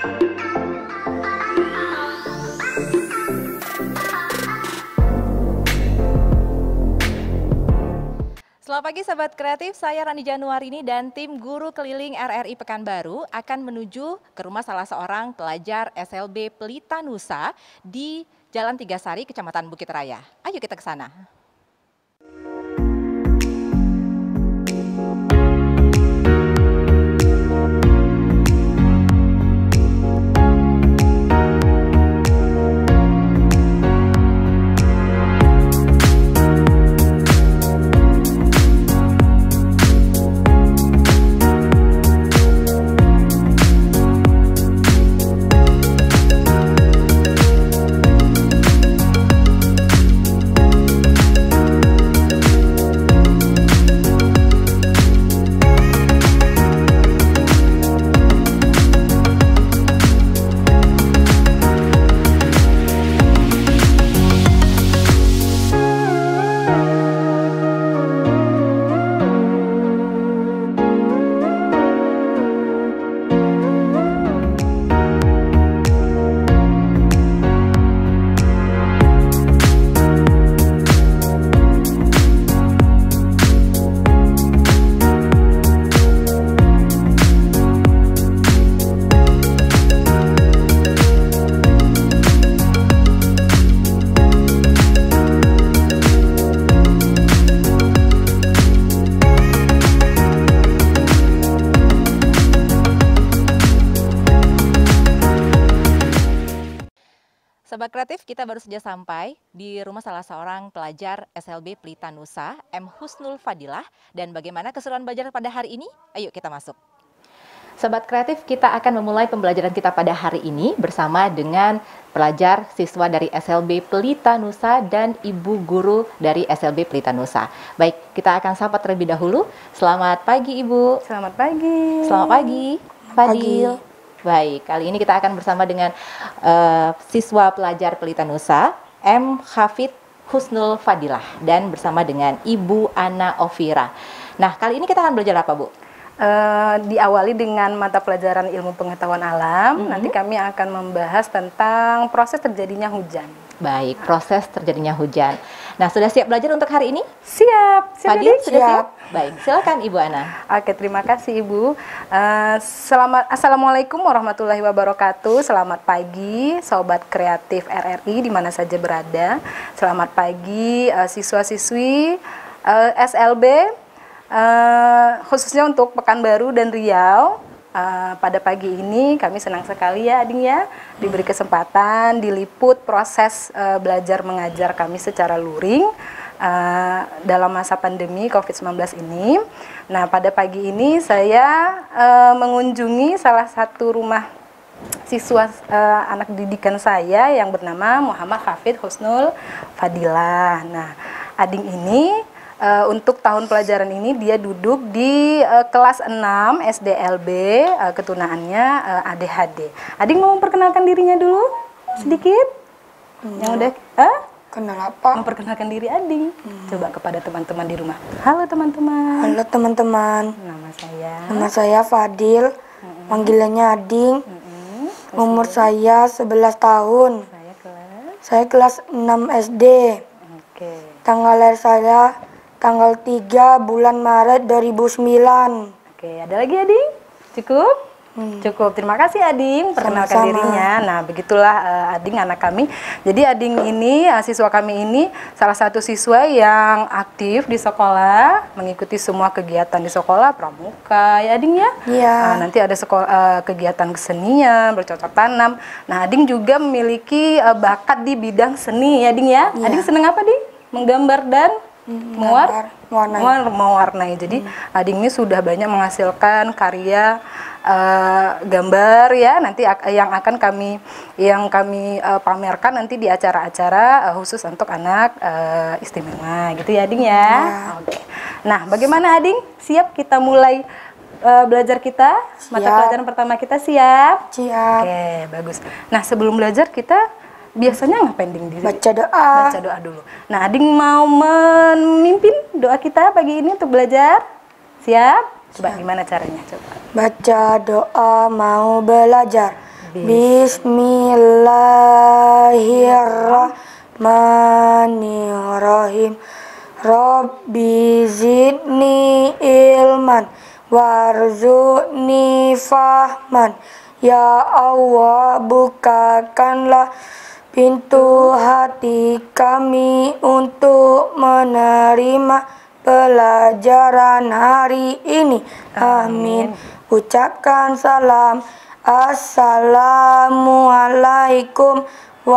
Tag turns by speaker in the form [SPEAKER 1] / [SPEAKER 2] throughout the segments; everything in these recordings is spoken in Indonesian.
[SPEAKER 1] Selamat pagi sahabat kreatif, saya Rani Januarini dan tim guru keliling RRI Pekanbaru akan menuju ke rumah salah seorang pelajar SLB Pelita Nusa di Jalan Tigasari, Kecamatan Bukit Raya. Ayo kita ke sana. Sobat kreatif, kita baru saja sampai di rumah salah seorang pelajar SLB Pelita Nusa, M. Husnul Fadilah. Dan bagaimana keseruan belajar pada hari ini? Ayo kita masuk. Sobat kreatif, kita akan memulai pembelajaran kita pada hari ini bersama dengan pelajar siswa dari SLB Pelita Nusa dan ibu guru dari SLB Pelita Nusa. Baik, kita akan sapa terlebih dahulu. Selamat pagi Ibu.
[SPEAKER 2] Selamat pagi.
[SPEAKER 1] Selamat pagi, Fadil. Baik, kali ini kita akan bersama dengan siswa pelajar Pelita Nusa, M. Hafid Husnul Fadilah, dan bersama dengan Ibu Ana Ovira. Nah, kali ini kita akan belajar apa, Bu?
[SPEAKER 2] Diawali dengan mata pelajaran ilmu pengetahuan alam. Nanti kami akan membahas tentang proses terjadinya hujan.
[SPEAKER 1] Baik, proses terjadinya hujan. Nah, sudah siap belajar untuk hari ini?
[SPEAKER 2] Siap.
[SPEAKER 1] Fadil, sudah siap? Baik, silakan Ibu Ana.
[SPEAKER 2] Oke, terima kasih Ibu. Assalamualaikum warahmatullahi wabarakatuh. Selamat pagi, sobat kreatif RRI di mana saja berada. Selamat pagi, siswa-siswi SLB, khususnya untuk Pekanbaru dan Riau. Pada pagi ini kami senang sekali ya Ading ya, diberi kesempatan diliput proses belajar mengajar kami secara luring dalam masa pandemi COVID-19 ini. Nah, pada pagi ini saya mengunjungi salah satu rumah siswa anak didikan saya yang bernama Muhammad Hafid Husnul Fadilah. Nah, Ading ini untuk tahun pelajaran ini dia duduk di kelas 6 SDLB, ketunaannya ADHD. Ading mau memperkenalkan dirinya dulu sedikit? Yang udah
[SPEAKER 3] Kenal apa?
[SPEAKER 2] memperkenalkan diri Ading. Coba kepada teman-teman di rumah. Halo teman-teman.
[SPEAKER 3] Halo teman-teman. Nama saya Fadil. Panggilannya Ading. Umur saya 11 tahun. Saya kelas 6 SD.
[SPEAKER 2] Oke.
[SPEAKER 3] Tanggal lahir saya tanggal 3 bulan Maret 2009.
[SPEAKER 2] Oke, ada lagi Ading? Cukup? Cukup. Terima kasih Ading perkenalkan
[SPEAKER 3] Sama-sama.
[SPEAKER 2] dirinya. Nah, begitulah Ading anak kami. Jadi Ading ini, siswa kami ini salah satu siswa yang aktif di sekolah, mengikuti semua kegiatan di sekolah, pramuka ya Ading ya.
[SPEAKER 3] Iya.
[SPEAKER 2] Nanti ada kegiatan kesenian, bercocok tanam. Nah, Ading juga memiliki bakat di bidang seni ya Ading ya.
[SPEAKER 3] Iya.
[SPEAKER 2] Ading senang apa Ading? Menggambar dan mewarnai. Jadi Ading ini sudah banyak menghasilkan karya gambar ya, nanti yang akan kami pamerkan nanti di acara-acara khusus untuk anak istimewa gitu ya Ading ya. Oke. Nah, bagaimana Ading? Siap kita mulai belajar kita? Mata pelajaran pertama kita siap?
[SPEAKER 3] Siap.
[SPEAKER 2] Oke, bagus. Nah, sebelum belajar kita biasanya ngapain Ding?
[SPEAKER 3] Baca doa.
[SPEAKER 2] Baca doa dulu. Nah, Ading mau memimpin doa kita pagi ini untuk belajar? Siap? Coba gimana caranya? Coba.
[SPEAKER 3] Baca doa mau belajar. Bismillahirrahmanirrahim. Rabbi zidni ilman warzuqni fahman. Ya Allah, bukakanlah pintu hati kami untuk menerima pelajaran hari ini. Amin. Ucapkan salam. Assalamualaikum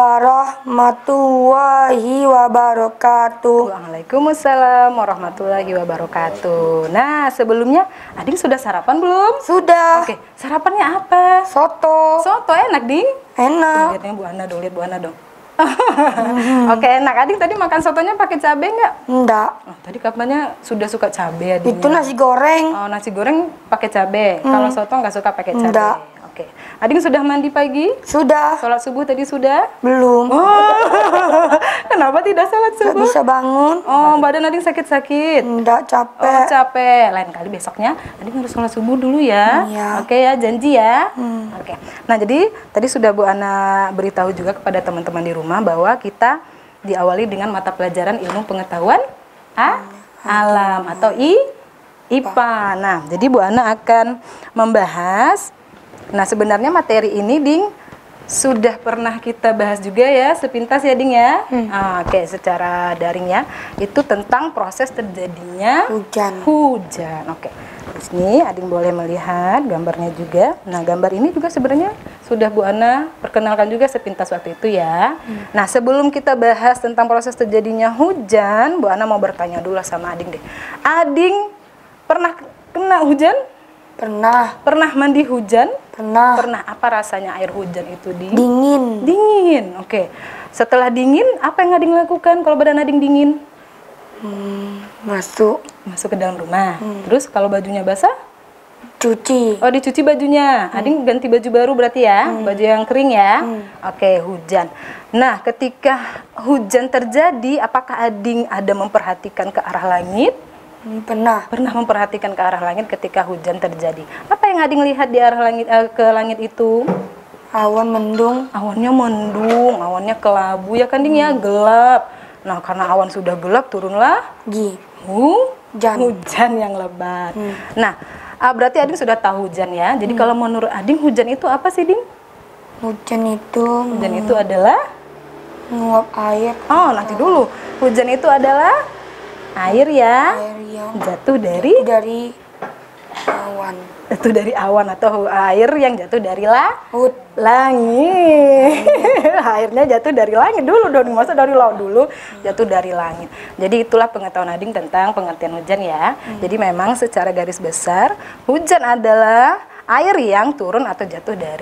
[SPEAKER 3] warahmatullahi wabarakatuh.
[SPEAKER 2] Waalaikumsalam warahmatullahi wabarakatuh. Nah, sebelumnya Ading sudah sarapan belum?
[SPEAKER 3] Sudah.
[SPEAKER 2] Oke, sarapannya apa?
[SPEAKER 3] Soto.
[SPEAKER 2] Soto enak, Ding?
[SPEAKER 3] Enak.
[SPEAKER 2] Lihatnya Bu Ana dong, lihat Bu Ana dong. Oke, enak. Ading tadi makan sotonya pakai cabai nggak?
[SPEAKER 3] Enggak.
[SPEAKER 2] Oh, tadi kapannya sudah suka cabai Adingnya?
[SPEAKER 3] Itu nasi goreng.
[SPEAKER 2] Oh, nasi goreng pakai cabai. Kalau soto nggak suka pakai cabai.
[SPEAKER 3] Enggak.
[SPEAKER 2] Oke. Ading sudah mandi pagi?
[SPEAKER 3] Sudah.
[SPEAKER 2] Sholat subuh tadi sudah?
[SPEAKER 3] Belum.
[SPEAKER 2] Oh, kenapa tidak sholat
[SPEAKER 3] Nggak
[SPEAKER 2] subuh?
[SPEAKER 3] bisa bangun.
[SPEAKER 2] Oh, badan Ading sakit-sakit.
[SPEAKER 3] Enggak,
[SPEAKER 2] Oh,
[SPEAKER 3] capek.
[SPEAKER 2] capek. Lain kali besoknya Ading harus sholat subuh dulu ya.
[SPEAKER 3] Iya.
[SPEAKER 2] Oke ya, janji ya. Oke. Nah, jadi tadi sudah Bu Ana beritahu juga kepada teman-teman di rumah bahwa kita diawali dengan mata pelajaran ilmu pengetahuan alam atau IPA. Nah, jadi Bu Ana akan membahas. Nah, sebenarnya materi ini, Ding, sudah pernah kita bahas juga ya, sepintas ya, Ding ya. Oke, secara daring ya. Itu tentang proses terjadinya hujan. Oke. Di sini Ading boleh melihat gambarnya juga. Nah, gambar ini juga sebenarnya sudah Bu Ana perkenalkan juga sepintas waktu itu ya. Nah, sebelum kita bahas tentang proses terjadinya hujan, Bu Ana mau bertanya dulu sama Ading deh. Ading pernah kena hujan?
[SPEAKER 3] Pernah.
[SPEAKER 2] Pernah mandi hujan?
[SPEAKER 3] Pernah.
[SPEAKER 2] Pernah. Apa rasanya air hujan itu, Ding?
[SPEAKER 3] Dingin.
[SPEAKER 2] Dingin. Oke. Setelah dingin, apa yang Ading lakukan kalau badan Ading dingin?
[SPEAKER 3] Masuk.
[SPEAKER 2] Masuk ke dalam rumah. Terus kalau bajunya basah?
[SPEAKER 3] Cuci.
[SPEAKER 2] Oh, dicuci bajunya. Ading ganti baju baru berarti ya? Baju yang kering ya? Oke, hujan. Nah, ketika hujan terjadi, apakah Ading ada memperhatikan ke arah langit?
[SPEAKER 3] Pernah.
[SPEAKER 2] Pernah memperhatikan ke arah langit ketika hujan terjadi. Apa yang Ading lihat di arah langit ke langit itu?
[SPEAKER 3] Awan mendung.
[SPEAKER 2] Awannya mendung, awannya kelabu ya kan, Ding ya, gelap. Nah, karena awan sudah gelap, turunlah hujan yang lebat. Nah, berarti Ading sudah tahu hujan ya. Jadi kalau menurut Ading hujan itu apa sih, Ding?
[SPEAKER 3] Hujan itu
[SPEAKER 2] adalah
[SPEAKER 3] menguap air.
[SPEAKER 2] Oh, nanti dulu. Hujan itu adalah air ya,
[SPEAKER 3] Air yang
[SPEAKER 2] jatuh dari
[SPEAKER 3] awan.
[SPEAKER 2] jatuh dari awan atau air yang jatuh dari
[SPEAKER 3] Laut.
[SPEAKER 2] langit. Airnya jatuh dari langit dulu dong, masa dari laut dulu, jatuh dari langit. Jadi itulah pengetahuan Ading tentang pengertian hujan ya. Jadi memang secara garis besar hujan adalah air yang turun atau jatuh dari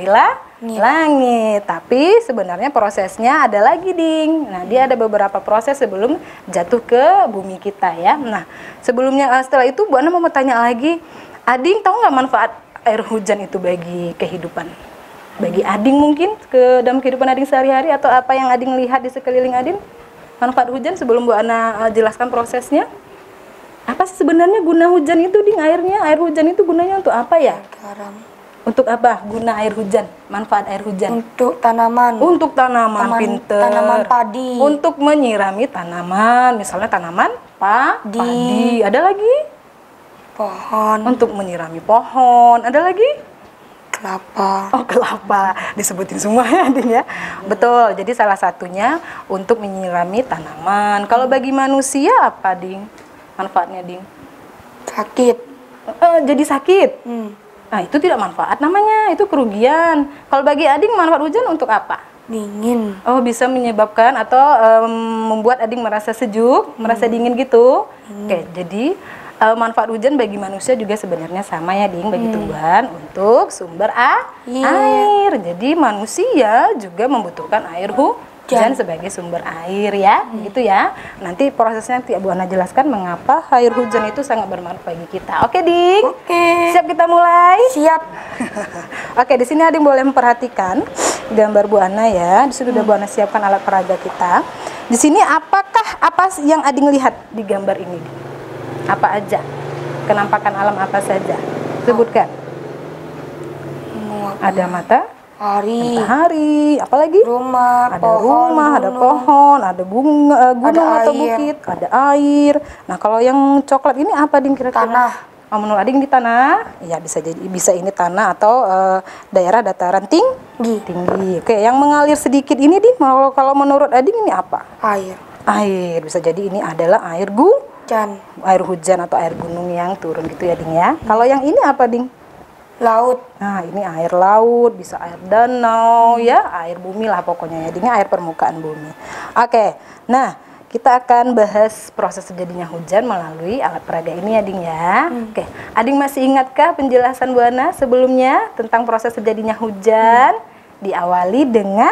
[SPEAKER 2] langit. Tapi sebenarnya prosesnya ada lagi, Ding. Nah, dia ada beberapa proses sebelum jatuh ke bumi kita ya. Nah, sebelumnya setelah itu Bu Ana mau bertanya lagi, Ading tahu nggak manfaat air hujan itu bagi kehidupan? Bagi Ading mungkin ke dalam kehidupan Ading sehari-hari, atau apa yang Ading lihat di sekeliling Ading? Manfaat hujan sebelum Bu Ana jelaskan prosesnya. Apa sih sebenarnya guna hujan itu, Ding, airnya? Air hujan itu gunanya untuk apa ya?
[SPEAKER 3] Garam.
[SPEAKER 2] Untuk apa guna air hujan? Manfaat air hujan?
[SPEAKER 3] Untuk tanaman.
[SPEAKER 2] Untuk tanaman, pinter.
[SPEAKER 3] Tanaman padi.
[SPEAKER 2] Untuk menyirami tanaman, misalnya tanaman padi. Ada lagi?
[SPEAKER 3] Pohon.
[SPEAKER 2] Untuk menyirami pohon. Ada lagi?
[SPEAKER 3] Kelapa.
[SPEAKER 2] Oh, kelapa. Disebutin semuanya, Ding ya. Betul. Jadi salah satunya untuk menyirami tanaman. Kalau bagi manusia apa, Ding? Manfaatnya, Ding?
[SPEAKER 3] Sakit.
[SPEAKER 2] Jadi sakit. Nah, itu tidak manfaat namanya, itu kerugian. Kalau bagi Ading manfaat hujan untuk apa?
[SPEAKER 3] Dingin.
[SPEAKER 2] Oh, bisa menyebabkan atau membuat Ading merasa sejuk, merasa dingin gitu. Oke, jadi manfaat hujan bagi manusia juga sebenarnya sama ya, Ding, bagi tumbuhan untuk sumber air. Jadi manusia juga membutuhkan air hujan sebagai sumber air ya, gitu ya. Nanti prosesnya nanti Bu Ana jelaskan mengapa air hujan itu sangat bermanfaat bagi kita. Oke, Ding?
[SPEAKER 3] Oke.
[SPEAKER 2] Siap kita mulai?
[SPEAKER 3] Siap.
[SPEAKER 2] Oke, di sini Ading boleh memperhatikan gambar Bu Ana ya. Di sini sudah Bu Ana siapkan alat peraga kita. Di sini apa yang Ading lihat di gambar ini? Apa aja? Kenampakan alam apa saja? Sebutkan. Ada mata, matahari, apalagi
[SPEAKER 3] rumah,
[SPEAKER 2] ada
[SPEAKER 3] pohon,
[SPEAKER 2] rumah, ada
[SPEAKER 3] gunung.
[SPEAKER 2] pohon, ada bunga, gunung
[SPEAKER 3] Ada
[SPEAKER 2] atau
[SPEAKER 3] air.
[SPEAKER 2] bukit, ada air. Nah, kalau yang coklat ini apa Ding kira-kira?
[SPEAKER 3] Tanah.
[SPEAKER 2] Oh, menurut Ading di tanah? Ya, bisa jadi, bisa ini tanah atau daerah dataran tinggi. Oke, yang mengalir sedikit ini Ding, kalau menurut Ading ini apa?
[SPEAKER 3] Air.
[SPEAKER 2] Air. Bisa jadi ini adalah air hujan atau air gunung yang turun gitu ya Ding ya. Kalau yang ini apa Ding?
[SPEAKER 3] Laut.
[SPEAKER 2] Nah, ini air laut, bisa air danau ya, air bumi lah pokoknya ya, Ding, air permukaan bumi. Oke, nah kita akan bahas proses terjadinya hujan melalui alat peraga ini ya Ding ya. Oke, Ading masih ingatkah penjelasan Bu Ana sebelumnya tentang proses terjadinya hujan? Diawali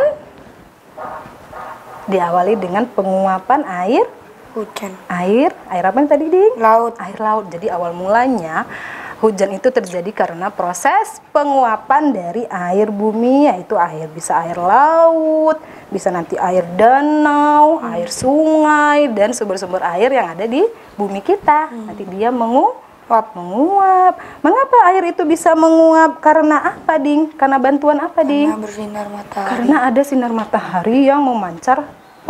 [SPEAKER 2] dengan penguapan air
[SPEAKER 3] Hujan.
[SPEAKER 2] Air apa yang tadi Ding?
[SPEAKER 3] Laut.
[SPEAKER 2] Air laut. Jadi awal mulanya hujan itu terjadi karena proses penguapan dari air bumi, yaitu bisa air laut, bisa nanti air danau, air sungai, dan sumber-sumber air yang ada di bumi kita. Nanti dia menguap. Mengapa air itu bisa menguap? Karena apa Ding? Karena bantuan apa Ding?
[SPEAKER 3] Karena bersinar matahari.
[SPEAKER 2] Karena ada sinar matahari yang memancar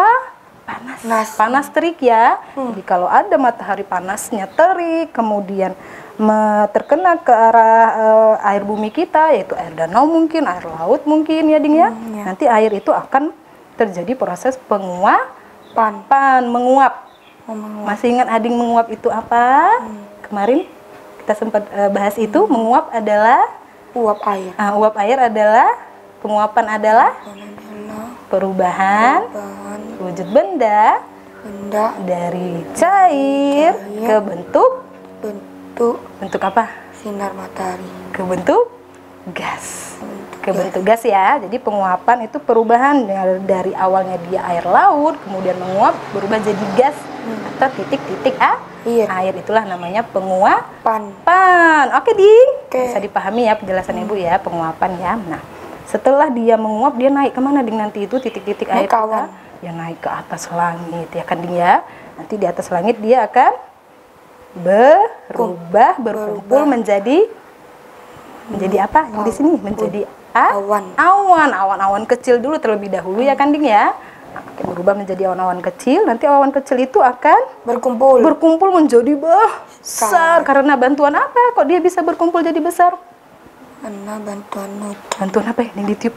[SPEAKER 2] panas terik ya. Jadi kalau ada matahari panasnya terik, kemudian terkena ke arah air bumi kita, yaitu air danau mungkin, air laut mungkin ya Ding ya.
[SPEAKER 3] Ya.
[SPEAKER 2] Nanti air itu akan terjadi proses menguap. Masih ingat Ading menguap itu apa? Kemarin kita sempat bahas itu. Menguap adalah
[SPEAKER 3] Uap air.
[SPEAKER 2] uap air adalah penguapan adalah perubahan wujud benda dari cair ke bentuk apa?
[SPEAKER 3] Sinar matahari.
[SPEAKER 2] Ke bentuk gas. Ya. Jadi penguapan itu perubahan dari awalnya dia air laut, kemudian menguap berubah jadi gas atau titik-titik air. Itulah namanya penguapan. Oke Ding. Bisa dipahami ya penjelasan Ibu ya, penguapan ya. Nah, setelah dia menguap, dia naik kemana Ding nanti itu titik-titik air kita? Ya naik ke atas langit ya kan Ding ya. Nanti di atas langit dia akan berkumpul menjadi apa? Yang di sini menjadi awan kecil dulu terlebih dahulu ya kan Ding ya. Berubah menjadi awan-awan kecil. Nanti awan kecil itu akan berkumpul menjadi besar. Karena bantuan apa? Kok dia bisa berkumpul jadi besar?
[SPEAKER 3] Karena
[SPEAKER 2] Bantuan apa yang ditiup?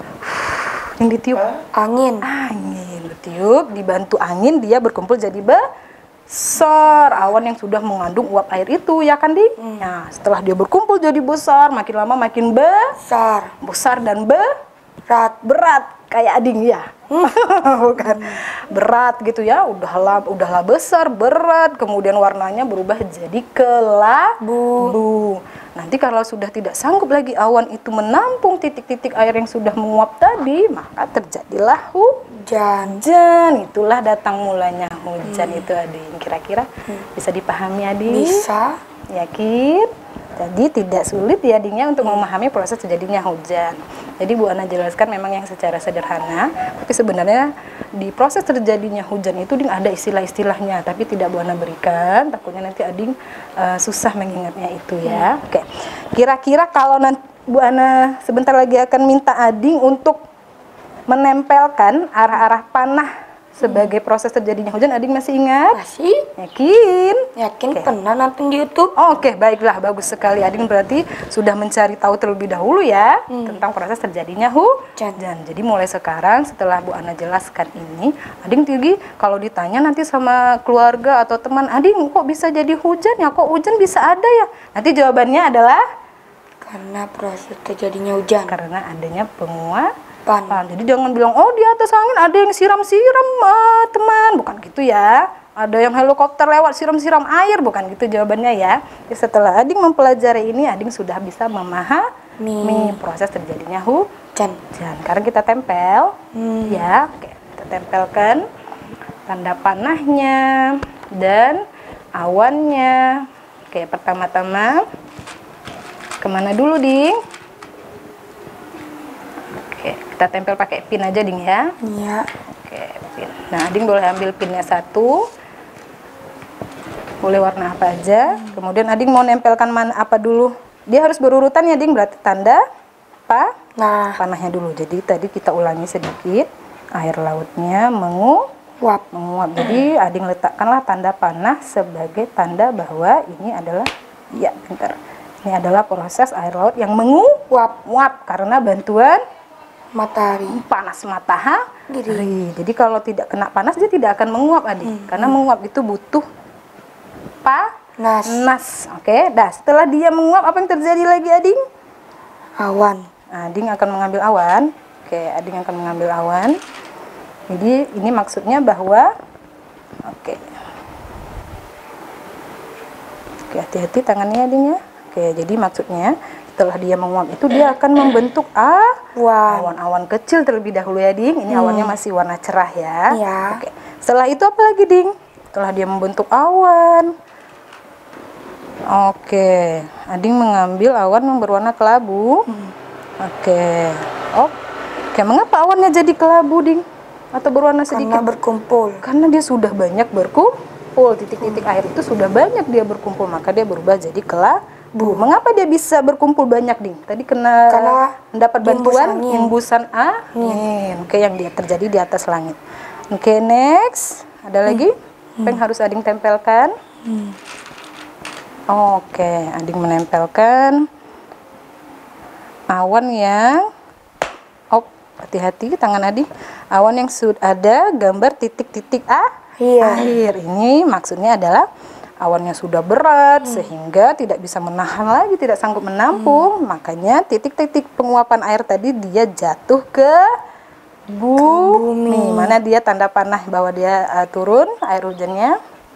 [SPEAKER 3] Angin.
[SPEAKER 2] Ditiup, dibantu angin dia berkumpul jadi besar. Awan yang sudah mengandung uap air itu ya kan Ding? Nah, setelah dia berkumpul jadi besar, makin lama makin besar dan berat kayak Ading ya. Bukan berat gitu ya, udahlah besar, berat, kemudian warnanya berubah jadi kelabu. Nanti kalau sudah tidak sanggup lagi awan itu menampung titik-titik air yang sudah menguap tadi, maka terjadilah hujan. Itulah datang mulanya hujan itu Ading. Kira-kira bisa dipahami Ading?
[SPEAKER 3] Bisa.
[SPEAKER 2] Yakin? Jadi tidak sulit ya Dingnya untuk memahami proses terjadinya hujan. Jadi Bu Ana jelaskan memang yang secara sederhana, tapi sebenarnya di proses terjadinya hujan itu Ding ada istilah-istilahnya, tapi tidak Bu Ana berikan, takutnya nanti Ading susah mengingatnya itu ya. Oke. Kira-kira kalau nanti Bu Ana sebentar lagi akan minta Ading untuk menempelkan arah-arah panah sebagai proses terjadinya hujan, Ading masih ingat?
[SPEAKER 3] Masih.
[SPEAKER 2] Yakin?
[SPEAKER 3] Pernah nonton di YouTube.
[SPEAKER 2] Oke, baiklah, bagus sekali. Ading berarti sudah mencari tahu terlebih dahulu ya tentang proses terjadinya hujan. Jadi mulai sekarang setelah Bu Ana jelaskan ini, Ading tinggi kalau ditanya nanti sama keluarga atau teman, Ading kok bisa jadi hujan ya? Kok hujan bisa ada ya? Nanti jawabannya adalah
[SPEAKER 3] karena proses terjadinya hujan.
[SPEAKER 2] Karena adanya penguapan. Jadi jangan bilang, oh di atas angin ada yang siram-siram teman. Bukan gitu ya. Ada yang helikopter lewat siram-siram air. Bukan gitu jawabannya ya. Jadi setelah Ading mempelajari ini, Ading sudah bisa memahami proses terjadinya hujan. Sekarang kita tempel. Ya, oke. Kita tempelkan tanda panahnya dan awannya. Oke, pertama-tama kemana dulu Ding? Oke, kita tempel pakai pin aja Ding ya.
[SPEAKER 3] Iya.
[SPEAKER 2] Oke, pin. Nah, Ading boleh ambil pinnya satu. Boleh warna apa aja. Kemudian Ading mau nempelkan apa dulu? Dia harus berurutan ya Ding, berarti tanda
[SPEAKER 3] Nah,
[SPEAKER 2] panahnya dulu. Jadi tadi kita ulangi sedikit. Air lautnya menguap. Jadi Ading letakkanlah tanda panah sebagai tanda bahwa ini adalah, ya bentar. Ini adalah proses air laut yang menguap karena bantuan
[SPEAKER 3] matahari.
[SPEAKER 2] panas matahari. Jadi kalau tidak kena panas dia tidak akan menguap, Ading. Karena menguap itu butuh panas. Oke, dah setelah dia menguap apa yang terjadi lagi, Ading?
[SPEAKER 3] Awan.
[SPEAKER 2] Ading akan mengambil awan. Oke, Ading akan mengambil awan. Jadi ini maksudnya bahwa oke, hati-hati tangannya, Ading ya. Oke, jadi maksudnya setelah dia menguap itu dia akan membentuk awan-awan kecil terlebih dahulu ya, Ding. Ini awannya masih warna cerah ya.
[SPEAKER 3] Iya.
[SPEAKER 2] Oke. Setelah itu apa lagi, Ding? Setelah dia membentuk awan. Oke, Ading mengambil awan yang berwarna kelabu. Oke. Oke, mengapa awannya jadi kelabu, Ding? Atau berwarna sedikit?
[SPEAKER 3] Karena berkumpul.
[SPEAKER 2] Karena dia sudah banyak berkumpul. Titik-titik air itu sudah banyak dia berkumpul, maka dia berubah jadi kelabu. Mengapa dia bisa berkumpul banyak, Ding? Tadi karena mendapat bantuan hembusan angin. Oke, yang dia terjadi di atas langit. Oke, next. Ada lagi? Apa yang harus Ading tempelkan? Oke, Ading menempelkan awan yang hati-hati tangan Ading. Awan yang sudah ada gambar titik-titik air. Ini maksudnya adalah awannya sudah berat sehingga tidak bisa menahan lagi, tidak sanggup menampung. Makanya titik-titik penguapan air tadi dia jatuh ke bumi. Mana dia tanda panah bahwa dia turun air hujannya.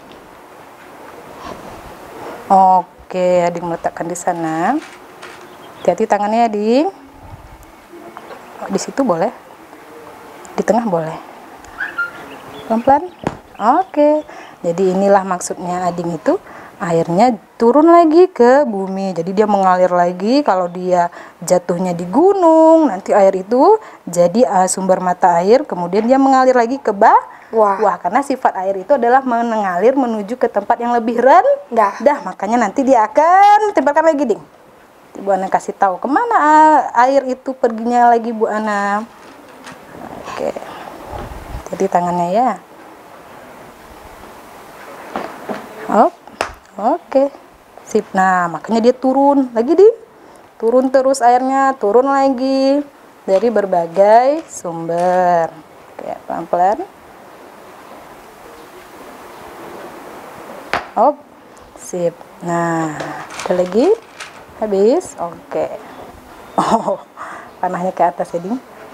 [SPEAKER 2] Oke, Ading meletakkan di sana. Hati-hati tangannya, Ading. Di situ boleh, di tengah boleh, pelan-pelan. Oke, jadi inilah maksudnya Ading itu airnya turun lagi ke bumi. Jadi dia mengalir lagi. Kalau dia jatuhnya di gunung, nanti air itu jadi sumber mata air, kemudian dia mengalir lagi ke bawah. Karena sifat air itu adalah mengalir menuju ke tempat yang lebih rendah. Makanya nanti dia akan tempelkan lagi, Ding. Bu Ana kasih tahu kemana air itu perginya lagi, Bu Ana. Oke, jadi tangannya ya. Oke, sip. Nah, makanya dia turun lagi, Ding. Turun terus airnya, turun lagi dari berbagai sumber. Oke, pelan-pelan. Sip. Nah, ada lagi? Habis? Oke. Panahnya ke atas ya, Ding.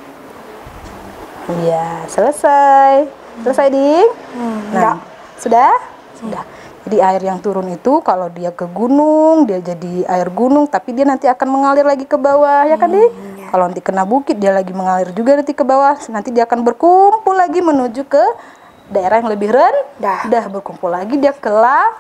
[SPEAKER 2] Iya, selesai. Selesai, Ding? Nah, sudah? Sudah. Jadi air yang turun itu kalau dia ke gunung, dia jadi air gunung, tapi dia nanti akan mengalir lagi ke bawah, ya kan, Ding? Kalau nanti kena bukit, dia lagi mengalir juga nanti ke bawah. Nanti dia akan berkumpul lagi menuju ke daerah yang lebih rendah. Berkumpul lagi dia ke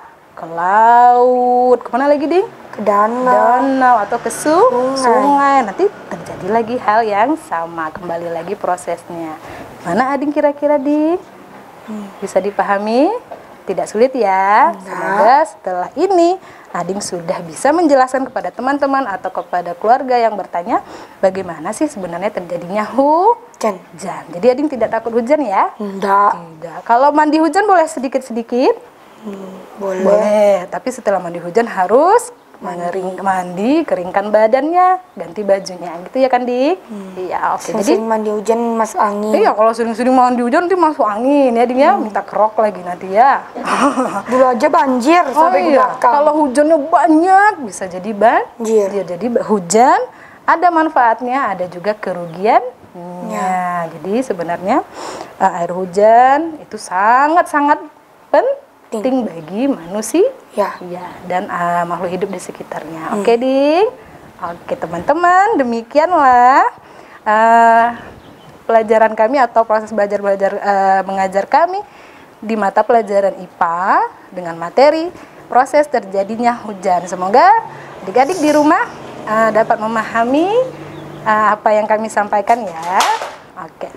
[SPEAKER 2] laut. Kemana lagi, Ding?
[SPEAKER 3] Ke danau
[SPEAKER 2] Atau ke sungai. Nanti terjadi lagi hal yang sama, kembali lagi prosesnya. Mana Ading kira-kira, Ding? Bisa dipahami? Tidak sulit ya. Semoga setelah ini Ading sudah bisa menjelaskan kepada teman-teman atau kepada keluarga yang bertanya bagaimana sih sebenarnya terjadinya hujan. Jadi Ading tidak takut hujan ya? Tidak. Kalau mandi hujan boleh sedikit-sedikit? Boleh. Tapi setelah mandi hujan harus mandi, keringkan badannya, ganti bajunya, gitu ya kan, Dik? Iya, oke. Jadi
[SPEAKER 3] sering mandi hujan masuk angin.
[SPEAKER 2] Iya, kalau sering-sering mandi hujan nanti masuk angin ya, Ding ya. Minta kerok lagi nanti ya.
[SPEAKER 3] Dulu aja banjir sampai ke belakang.
[SPEAKER 2] Kalau hujannya banyak bisa jadi banjir. Jadi hujan ada manfaatnya, ada juga kerugiannya. Jadi sebenarnya air hujan itu sangat-sangat penting bagi manusia dan makhluk hidup di sekitarnya. Oke, Ding. Oke, teman-teman, demikianlah pelajaran kami atau proses belajar mengajar kami di mata pelajaran IPA dengan materi proses terjadinya hujan. Semoga adik-adik di rumah dapat memahami apa yang kami sampaikan ya. Oke.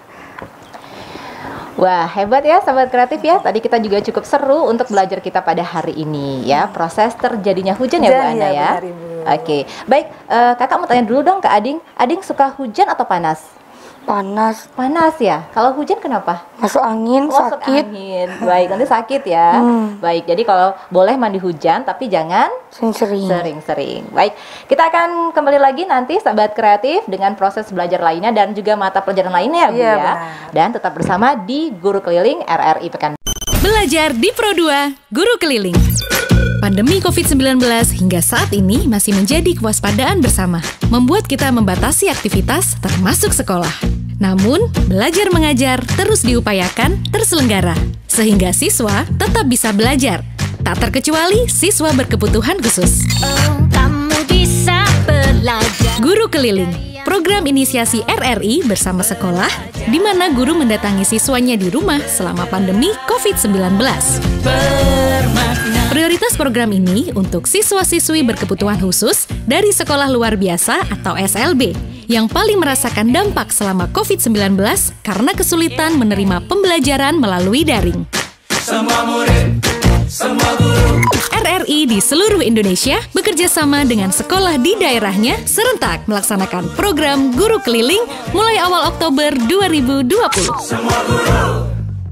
[SPEAKER 1] Wah, hebat ya Sahabat Kreatif ya. Tadi kita juga cukup seru untuk belajar kita pada hari ini ya. Proses terjadinya hujan ya Bu Ana ya.
[SPEAKER 2] Benar, Ibu.
[SPEAKER 1] Oke, baik. Kakak mau tanya dulu dong ke Ading. Ading suka hujan atau panas?
[SPEAKER 3] Panas,
[SPEAKER 1] Panas ya. Kalau hujan kenapa?
[SPEAKER 3] masuk angin,
[SPEAKER 1] Masuk
[SPEAKER 3] sakit,
[SPEAKER 1] angin. Baik, nanti sakit ya. Baik, jadi kalau boleh mandi hujan, tapi jangan
[SPEAKER 3] sering-sering.
[SPEAKER 1] sering-sering. Baik, kita akan kembali lagi nanti sahabat kreatif dengan proses belajar lainnya dan juga mata pelajaran lainnya ya Bu
[SPEAKER 2] Iya,
[SPEAKER 1] ya.
[SPEAKER 2] benar.
[SPEAKER 1] Dan tetap bersama di Guru Keliling RRI Pekan.
[SPEAKER 4] Belajar di Pro2 Guru Keliling. Pandemi COVID-19 hingga saat ini masih menjadi kewaspadaan bersama, membuat kita membatasi aktivitas termasuk sekolah. Namun, belajar mengajar terus diupayakan terselenggara, sehingga siswa tetap bisa belajar. Tak terkecuali siswa berkebutuhan khusus.
[SPEAKER 5] Kamu bisa belajar.
[SPEAKER 4] Guru Keliling, program inisiasi RRI bersama sekolah, di mana guru mendatangi siswanya di rumah selama pandemi COVID-19. Prioritas program ini untuk siswa-siswi berkebutuhan khusus dari sekolah luar biasa atau SLB yang paling merasakan dampak selama COVID-19 karena kesulitan menerima pembelajaran melalui daring. RRI di seluruh Indonesia bekerja sama dengan sekolah di daerahnya serentak melaksanakan program Guru Keliling mulai awal Oktober 2020.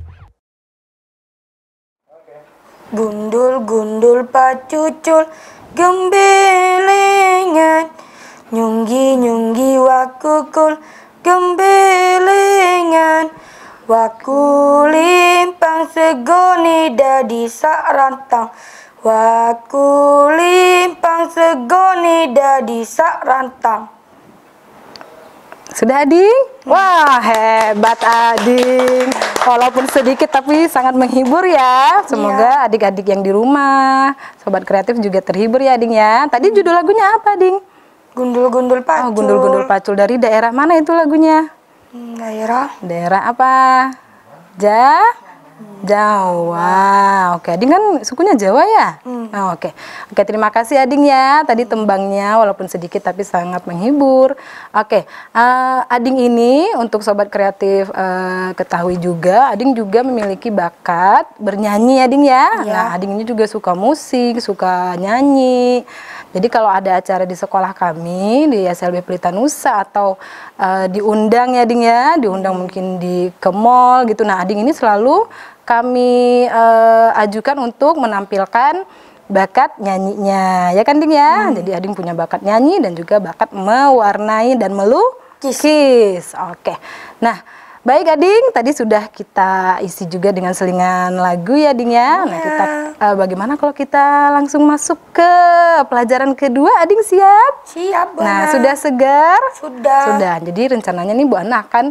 [SPEAKER 3] Gundul-gundul pacucul gembelengan, nyunggi-nyunggi wakukul gembelengan, wakulimpang segoni dadi sarantang, wakulimpang segoni dadi sarantang.
[SPEAKER 2] Sudah Ading? Wah, hebat Ading. Walaupun sedikit tapi sangat menghibur ya. Semoga adik-adik yang di rumah, sobat kreatif juga terhibur ya Ading ya. Tadi judul lagunya apa Ading?
[SPEAKER 3] Gundul-gundul pacul.
[SPEAKER 2] Oh, Gundul-Gundul Pacul. Dari daerah mana itu lagunya?
[SPEAKER 3] Daerah
[SPEAKER 2] Daerah apa? Jawa. Oke, Ading kan sukunya Jawa ya? Oh, oke. Oke, terima kasih Ading ya. Tadi tembangnya walaupun sedikit tapi sangat menghibur. Oke, Ading ini untuk sobat kreatif ketahui juga, Ading juga memiliki bakat bernyanyi Ading ya. Nah, Ading ini juga suka musik, suka nyanyi. Jadi kalau ada acara di sekolah kami di SLB Pelita Nusa atau diundang ya Ading ya, diundang mungkin ke mall gitu. Nah, Ading ini selalu kami ajukan untuk menampilkan bakat nyanyinya, ya kan Ding ya? Jadi Ading punya bakat nyanyi dan juga bakat mewarnai dan melukis. Oke. Nah, baik Ading, tadi sudah kita isi juga dengan selingan lagu ya Ding ya. Nah, kita bagaimana kalau kita langsung masuk ke pelajaran kedua? Ading siap?
[SPEAKER 3] siap.
[SPEAKER 2] Nah, sudah segar?
[SPEAKER 3] Sudah.
[SPEAKER 2] Sudah. Jadi rencananya nih Bu Ana akan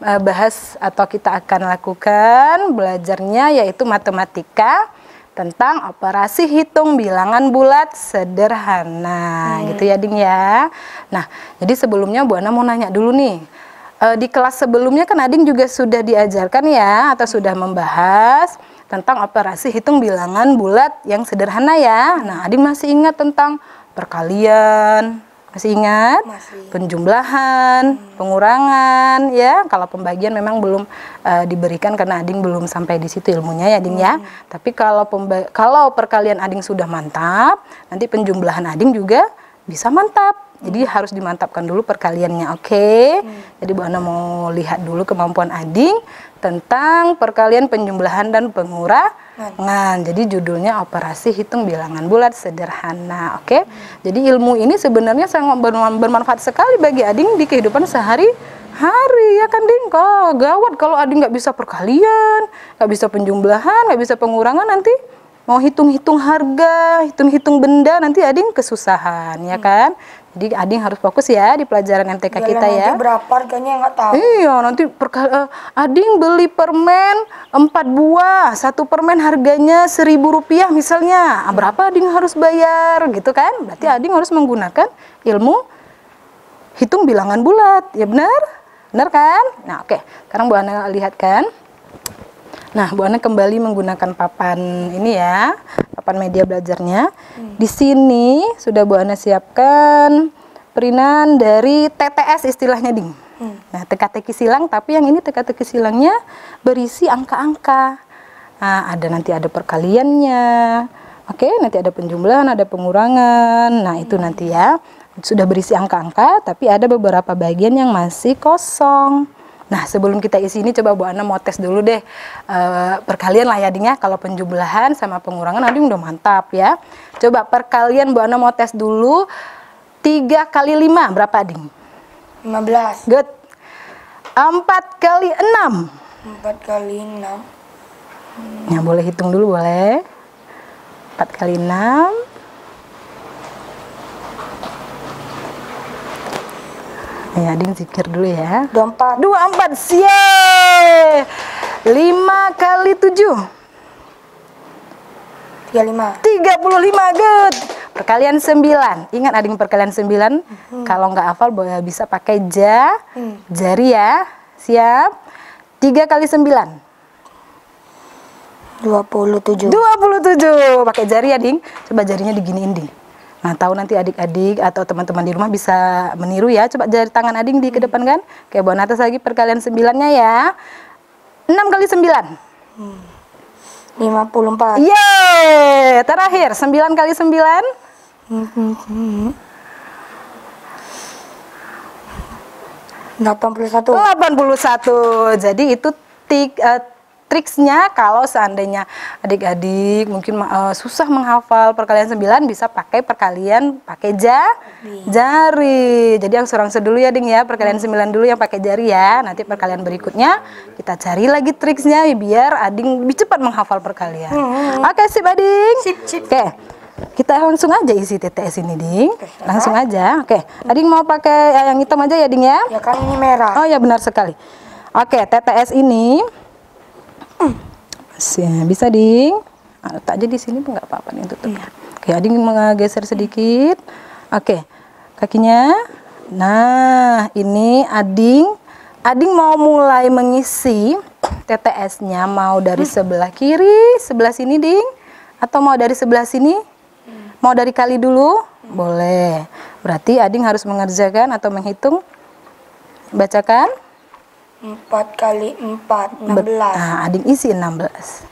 [SPEAKER 2] bahas atau kita akan lakukan belajarnya yaitu matematika tentang operasi hitung bilangan bulat sederhana gitu ya Ding ya. Nah, jadi sebelumnya Bu Ana mau nanya dulu nih. Di kelas sebelumnya kan Ading juga sudah diajarkan ya atau sudah membahas tentang operasi hitung bilangan bulat yang sederhana ya. Nah, Ading masih ingat tentang perkalian, masih ingat?
[SPEAKER 3] Masih.
[SPEAKER 2] Penjumlahan, pengurangan ya. Kalau pembagian memang belum diberikan karena Ading belum sampai di situ ilmunya ya Ading ya. Tapi kalau perkalian Ading sudah mantap, nanti penjumlahan Ading juga bisa mantap. Jadi harus dimantapkan dulu perkaliannya, oke? Jadi Bu Ana mau lihat dulu kemampuan Ading tentang perkalian, penjumlahan, dan pengurangan. Jadi judulnya operasi hitung bilangan bulat sederhana, oke? Jadi ilmu ini sebenarnya sangat bermanfaat sekali bagi Ading di kehidupan sehari-hari, ya kan Ding? Kok gawat kalau Ading nggak bisa perkalian, nggak bisa penjumlahan, nggak bisa pengurangan, nanti mau hitung-hitung harga, hitung-hitung benda, nanti Ading kesusahan, ya kan? Jadi Ading harus fokus ya di pelajaran MTK kita ya.
[SPEAKER 3] Nanti berapa harganya nggak tahu.
[SPEAKER 2] Iya, nanti Ading beli permen 4 buah, satu permen harganya Rp1.000 misalnya. Berapa Ading harus bayar gitu kan? Berarti Ading harus menggunakan ilmu hitung bilangan bulat. Ya benar? Benar kan? Nah, oke. Sekarang Bu Ana lihat kan. Nah, Bu Ana kembali menggunakan papan ini ya, papan media belajarnya. Di sini sudah Bu Ana siapkan perinan dari TTS istilahnya Ding. Nah, teka-teki silang, tapi yang ini teka-teki silangnya berisi angka-angka. Nah, nanti ada perkaliannya, Oke, nanti ada penjumlahan, ada pengurangan. Nah, itu nanti ya. Sudah berisi angka-angka, tapi ada beberapa bagian yang masih kosong. Nah, sebelum kita isi ini, coba Bu Ana mau tes dulu deh. Perkalian lah ya, Ding ya. Kalau penjumlahan sama pengurangan, Ading udah mantap ya. Coba perkalian Bu Ana mau tes dulu. 3 kali 5, berapa Ading?
[SPEAKER 3] 15.
[SPEAKER 2] Good. 4 kali 6.
[SPEAKER 3] 4 kali 6.
[SPEAKER 2] Ya, boleh hitung dulu, boleh. 4 kali 6. Ya, Ading zikir dulu ya.
[SPEAKER 3] 24.
[SPEAKER 2] 24, siap. 5 kali 7.
[SPEAKER 3] 35.
[SPEAKER 2] 35, good. Perkalian 9. Ingat Ading perkalian 9. Kalau nggak hafal boleh bisa pakai jari ya. Siap. 3 kali 9.
[SPEAKER 3] 27.
[SPEAKER 2] 27. Pakai jari ya, Ding. Coba jarinya diginiin, Ding. Nah, tahu nanti adik-adik atau teman-teman di rumah bisa meniru ya. Coba jari tangan Ading di ke depan kan. Oke, buat atas lagi perkalian 9-nya ya. 6 kali 9.
[SPEAKER 3] 54.
[SPEAKER 2] Yeay. Terakhir 9 kali 9.
[SPEAKER 3] 81.
[SPEAKER 2] 81. Jadi itu triksnya kalau seandainya adik-adik mungkin susah menghafal perkalian 9, bisa pakai perkalian pakai jari. Jadi yang serang dulu ya, Ding ya, perkalian 9 dulu yang pakai jari ya. Nanti perkalian berikutnya kita cari lagi triksnya biar Ading lebih cepat menghafal perkalian. Oke, sip Ading.
[SPEAKER 3] Sip.
[SPEAKER 2] Oke. Kita langsung aja isi TTS ini, Ding. Langsung aja. Oke. Ading mau pakai yang hitam aja ya, Ding ya?
[SPEAKER 3] Ya kan ini merah.
[SPEAKER 2] Oh ya, benar sekali. Oke, TTS ini bisa, Ding. Letak aja di sini pun nggak apa-apa nih tutupnya. Oke, Ading menggeser sedikit. Oke, kakinya. Nah, ini Ading mau mulai mengisi TTS-nya mau dari sebelah kiri, sebelah sini, Ding, atau mau dari sebelah sini? Mau dari kali dulu? Boleh. Berarti Ading harus mengerjakan atau menghitung. Bacakan.
[SPEAKER 3] 4 kali 4, 16.
[SPEAKER 2] Nah, Ading isi 16.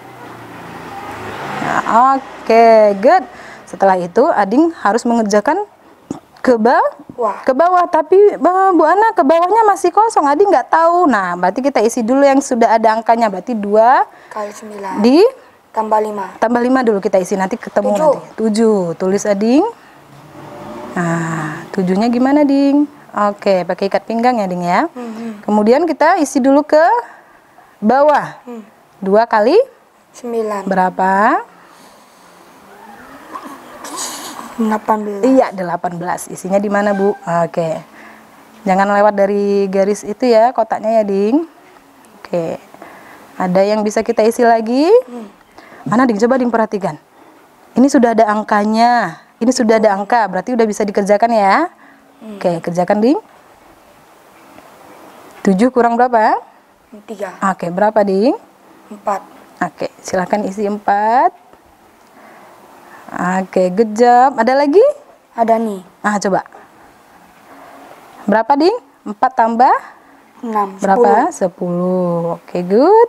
[SPEAKER 2] Nah, oke, good. Setelah itu Ading harus mengerjakan ke bawah, tapi Bu Ana ke bawahnya masih kosong, Ading nggak tahu. Nah, berarti kita isi dulu yang sudah ada angkanya, berarti 2
[SPEAKER 3] kali 9
[SPEAKER 2] di
[SPEAKER 3] tambah 5.
[SPEAKER 2] tambah 5 dulu kita isi, nanti ketemu
[SPEAKER 3] 7.
[SPEAKER 2] nanti. 7, tulis Ading. Nah, 7-nya gimana, Ding? Oke, pakai ikat pinggang ya, Ding ya. Kemudian kita isi dulu ke bawah. 2 kali
[SPEAKER 3] 9.
[SPEAKER 2] berapa?
[SPEAKER 3] 18.
[SPEAKER 2] Iya, 18. Isinya di mana, Bu? Oke. Jangan lewat dari garis itu ya, kotaknya ya, Ding. Oke. Ada yang bisa kita isi lagi? Mana, Ding? Coba Ding perhatikan. Ini sudah ada angkanya. Ini sudah ada angka, berarti udah bisa dikerjakan ya. Oke, kerjakan, Ding. 7 kurang berapa?
[SPEAKER 3] 3.
[SPEAKER 2] Oke, berapa, Ding?
[SPEAKER 3] 4.
[SPEAKER 2] Oke, silakan isi 4. Oke, good job. Ada lagi?
[SPEAKER 3] Ada nih.
[SPEAKER 2] Coba. Berapa, Ding? 4 tambah
[SPEAKER 3] 6.
[SPEAKER 2] berapa? 10. Oke, good.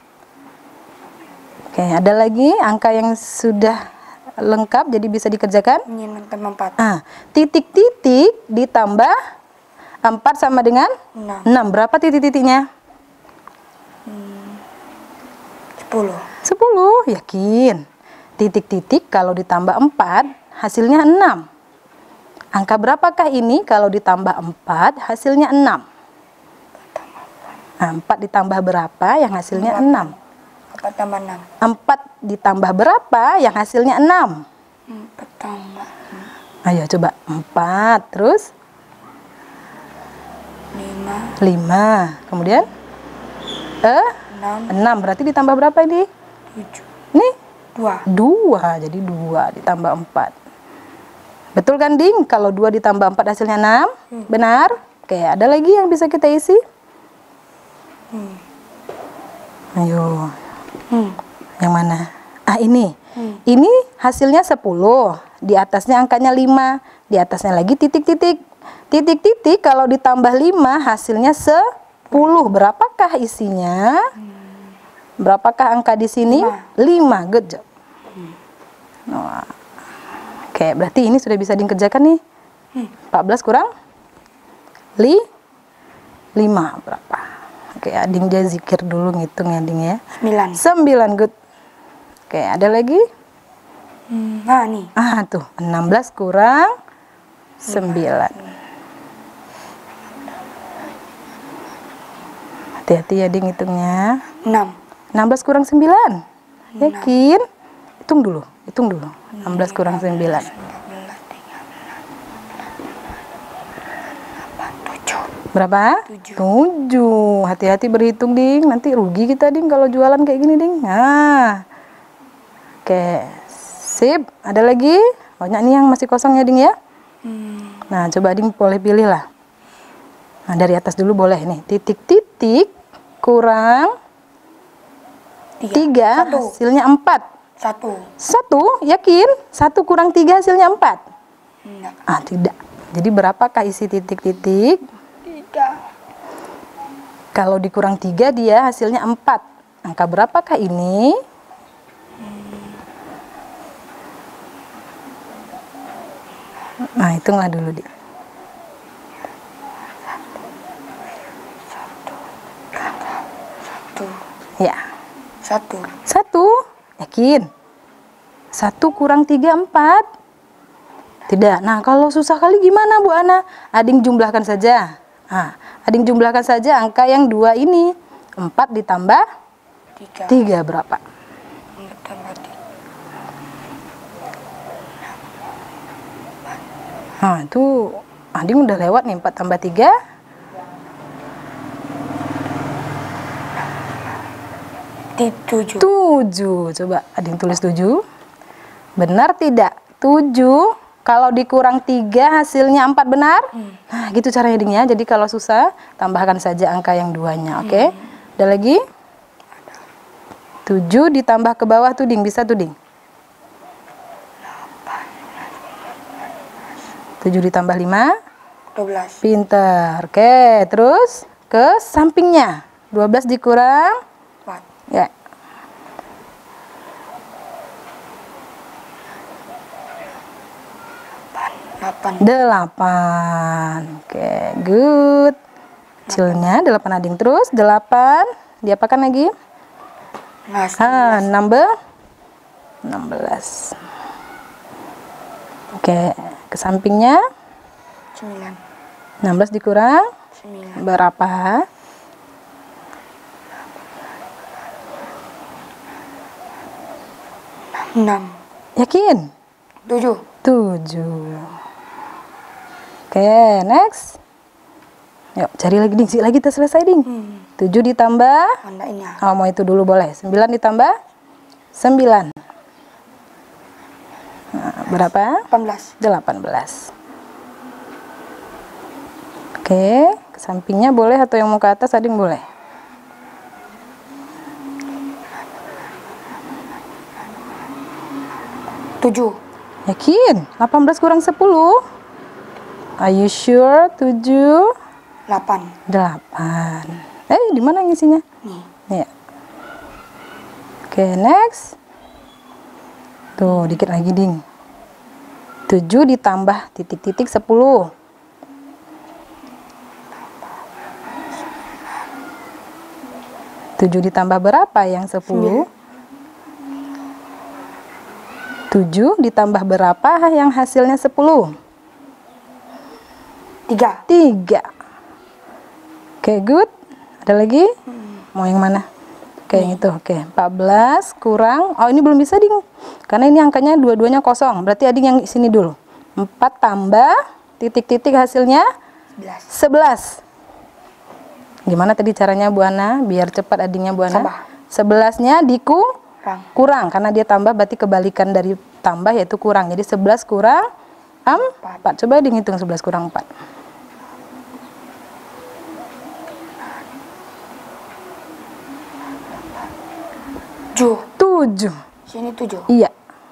[SPEAKER 2] Oke, ada lagi angka yang sudah lengkap jadi bisa dikerjakan?
[SPEAKER 3] Ini tambah 4.
[SPEAKER 2] Titik-titik ditambah 4 sama dengan 6. Berapa titik-titiknya?
[SPEAKER 3] 10.
[SPEAKER 2] 10, yakin. Titik-titik kalau ditambah 4 hasilnya 6. Angka berapakah ini kalau ditambah 4 hasilnya 6? Nah, 4 ditambah berapa yang hasilnya 6?
[SPEAKER 3] 4 tambah 6.
[SPEAKER 2] 4 ditambah berapa yang hasilnya 6?
[SPEAKER 3] 4 tambah
[SPEAKER 2] Ayo coba. 4 terus 5. Kemudian 6. Berarti ditambah berapa ini?
[SPEAKER 3] 7.
[SPEAKER 2] Nih
[SPEAKER 3] 2.
[SPEAKER 2] Jadi 2 ditambah 4. Betul kan, Ding? Kalau 2 ditambah 4 hasilnya 6? Benar? Oke, ada lagi yang bisa kita isi? Ayo. Yang mana? Ini. Ini hasilnya 10. Di atasnya angkanya 5. Di atasnya lagi titik-titik. Titik-titik kalau ditambah 5 hasilnya 10. Berapakah isinya? Berapakah angka di sini? 5. Good job. Nah, oke, berarti ini sudah bisa dikerjakan nih. 14 kurang 5 berapa? Oke, Ading dia zikir dulu ngitung ya, Ading ya. 9, good. Oke, ada lagi?
[SPEAKER 3] Nah, nih.
[SPEAKER 2] Tuh, 16 kurang 9. Hati-hati ya, Ading hitungnya. 16 kurang 9. Yakin? Hitung dulu. 16 kurang 9.
[SPEAKER 3] 7.
[SPEAKER 2] Berapa? 7. Hati-hati berhitung, Ding. Nanti rugi kita, Ding, kalau jualan kayak gini, Ding. Nah. Oke. Sip. Ada lagi? Banyak nih yang masih kosong ya, Ding ya. Nah, coba Ding boleh pilih lah. Nah, dari atas dulu boleh nih. Titik-titik kurang 3 hasilnya 4. 1, yakin? 1 kurang 3 hasilnya 4? Tidak. Jadi berapakah isi titik-titik?
[SPEAKER 3] 3.
[SPEAKER 2] Kalau dikurang 3 dia hasilnya 4. Angka berapakah ini? Nah, hitunglah dulu, Dik.
[SPEAKER 3] 1.
[SPEAKER 2] Ya.
[SPEAKER 3] 1.
[SPEAKER 2] 1. Yakin? 1 kurang 3, 4. Tidak. Nah, kalau susah kali gimana, Bu Ana? Ading jumlahkan saja. Ading jumlahkan saja angka yang 2 ini. 4 ditambah 3 berapa? Nah, itu Ading udah lewat nih. 4 tambah 3. 7. Coba Ading tulis 7. Benar tidak? 7 kalau dikurang 3 hasilnya 4, benar? Nah, gitu caranya, Ding ya. Jadi kalau susah, tambahkan saja angka yang 2-nya, oke? Ada lagi? 7 ditambah ke bawah tuh, Ding. Bisa tuh, Ding. 7 ditambah 5?
[SPEAKER 3] 12.
[SPEAKER 2] Pinter. Oke, terus ke sampingnya. 12 dikurang?
[SPEAKER 3] 4.
[SPEAKER 2] Ya. 8. Oke, good. Kecilnya 8 Ading. Terus 8 diapakan lagi? 16. Oke, ke sampingnya
[SPEAKER 3] 9.
[SPEAKER 2] 16 dikurang
[SPEAKER 3] 9.
[SPEAKER 2] berapa?
[SPEAKER 3] 6.
[SPEAKER 2] Yakin?
[SPEAKER 3] 7.
[SPEAKER 2] 7. Oke, next. Yuk, cari lagi, Ding. Lagi kita selesai, Ding. 7 ditambah? Mau itu dulu boleh. 9 ditambah? 9. Nah, berapa? 18. Oke, ke sampingnya boleh atau yang mau ke atas, Ading boleh.
[SPEAKER 3] 7.
[SPEAKER 2] Yakin? 18 kurang 10? Are you sure? 7?
[SPEAKER 3] 8.
[SPEAKER 2] Di mana ngisinya? Nih. Ya. Oke, next. Tuh, dikit lagi, Ding. 7 ditambah titik-titik 10. 7 ditambah berapa yang 10? 7 ditambah berapa yang hasilnya 10? 3. Oke, good. Ada lagi? Mau yang mana? Oke, yang itu. Oke, 14 kurang. Oh, ini belum bisa, Ding. Karena ini angkanya dua-duanya kosong. Berarti Ading yang sini dulu. 4 tambah titik-titik hasilnya 11. Gimana tadi caranya, Bu Ana? Biar cepat Adingnya, Bu Ana. 11-nya kurang. Karena dia tambah berarti kebalikan dari tambah yaitu kurang. Jadi 11 kurang 4. Coba Ading hitung 11 kurang 4. 7.
[SPEAKER 3] Sini 7.
[SPEAKER 2] Iya.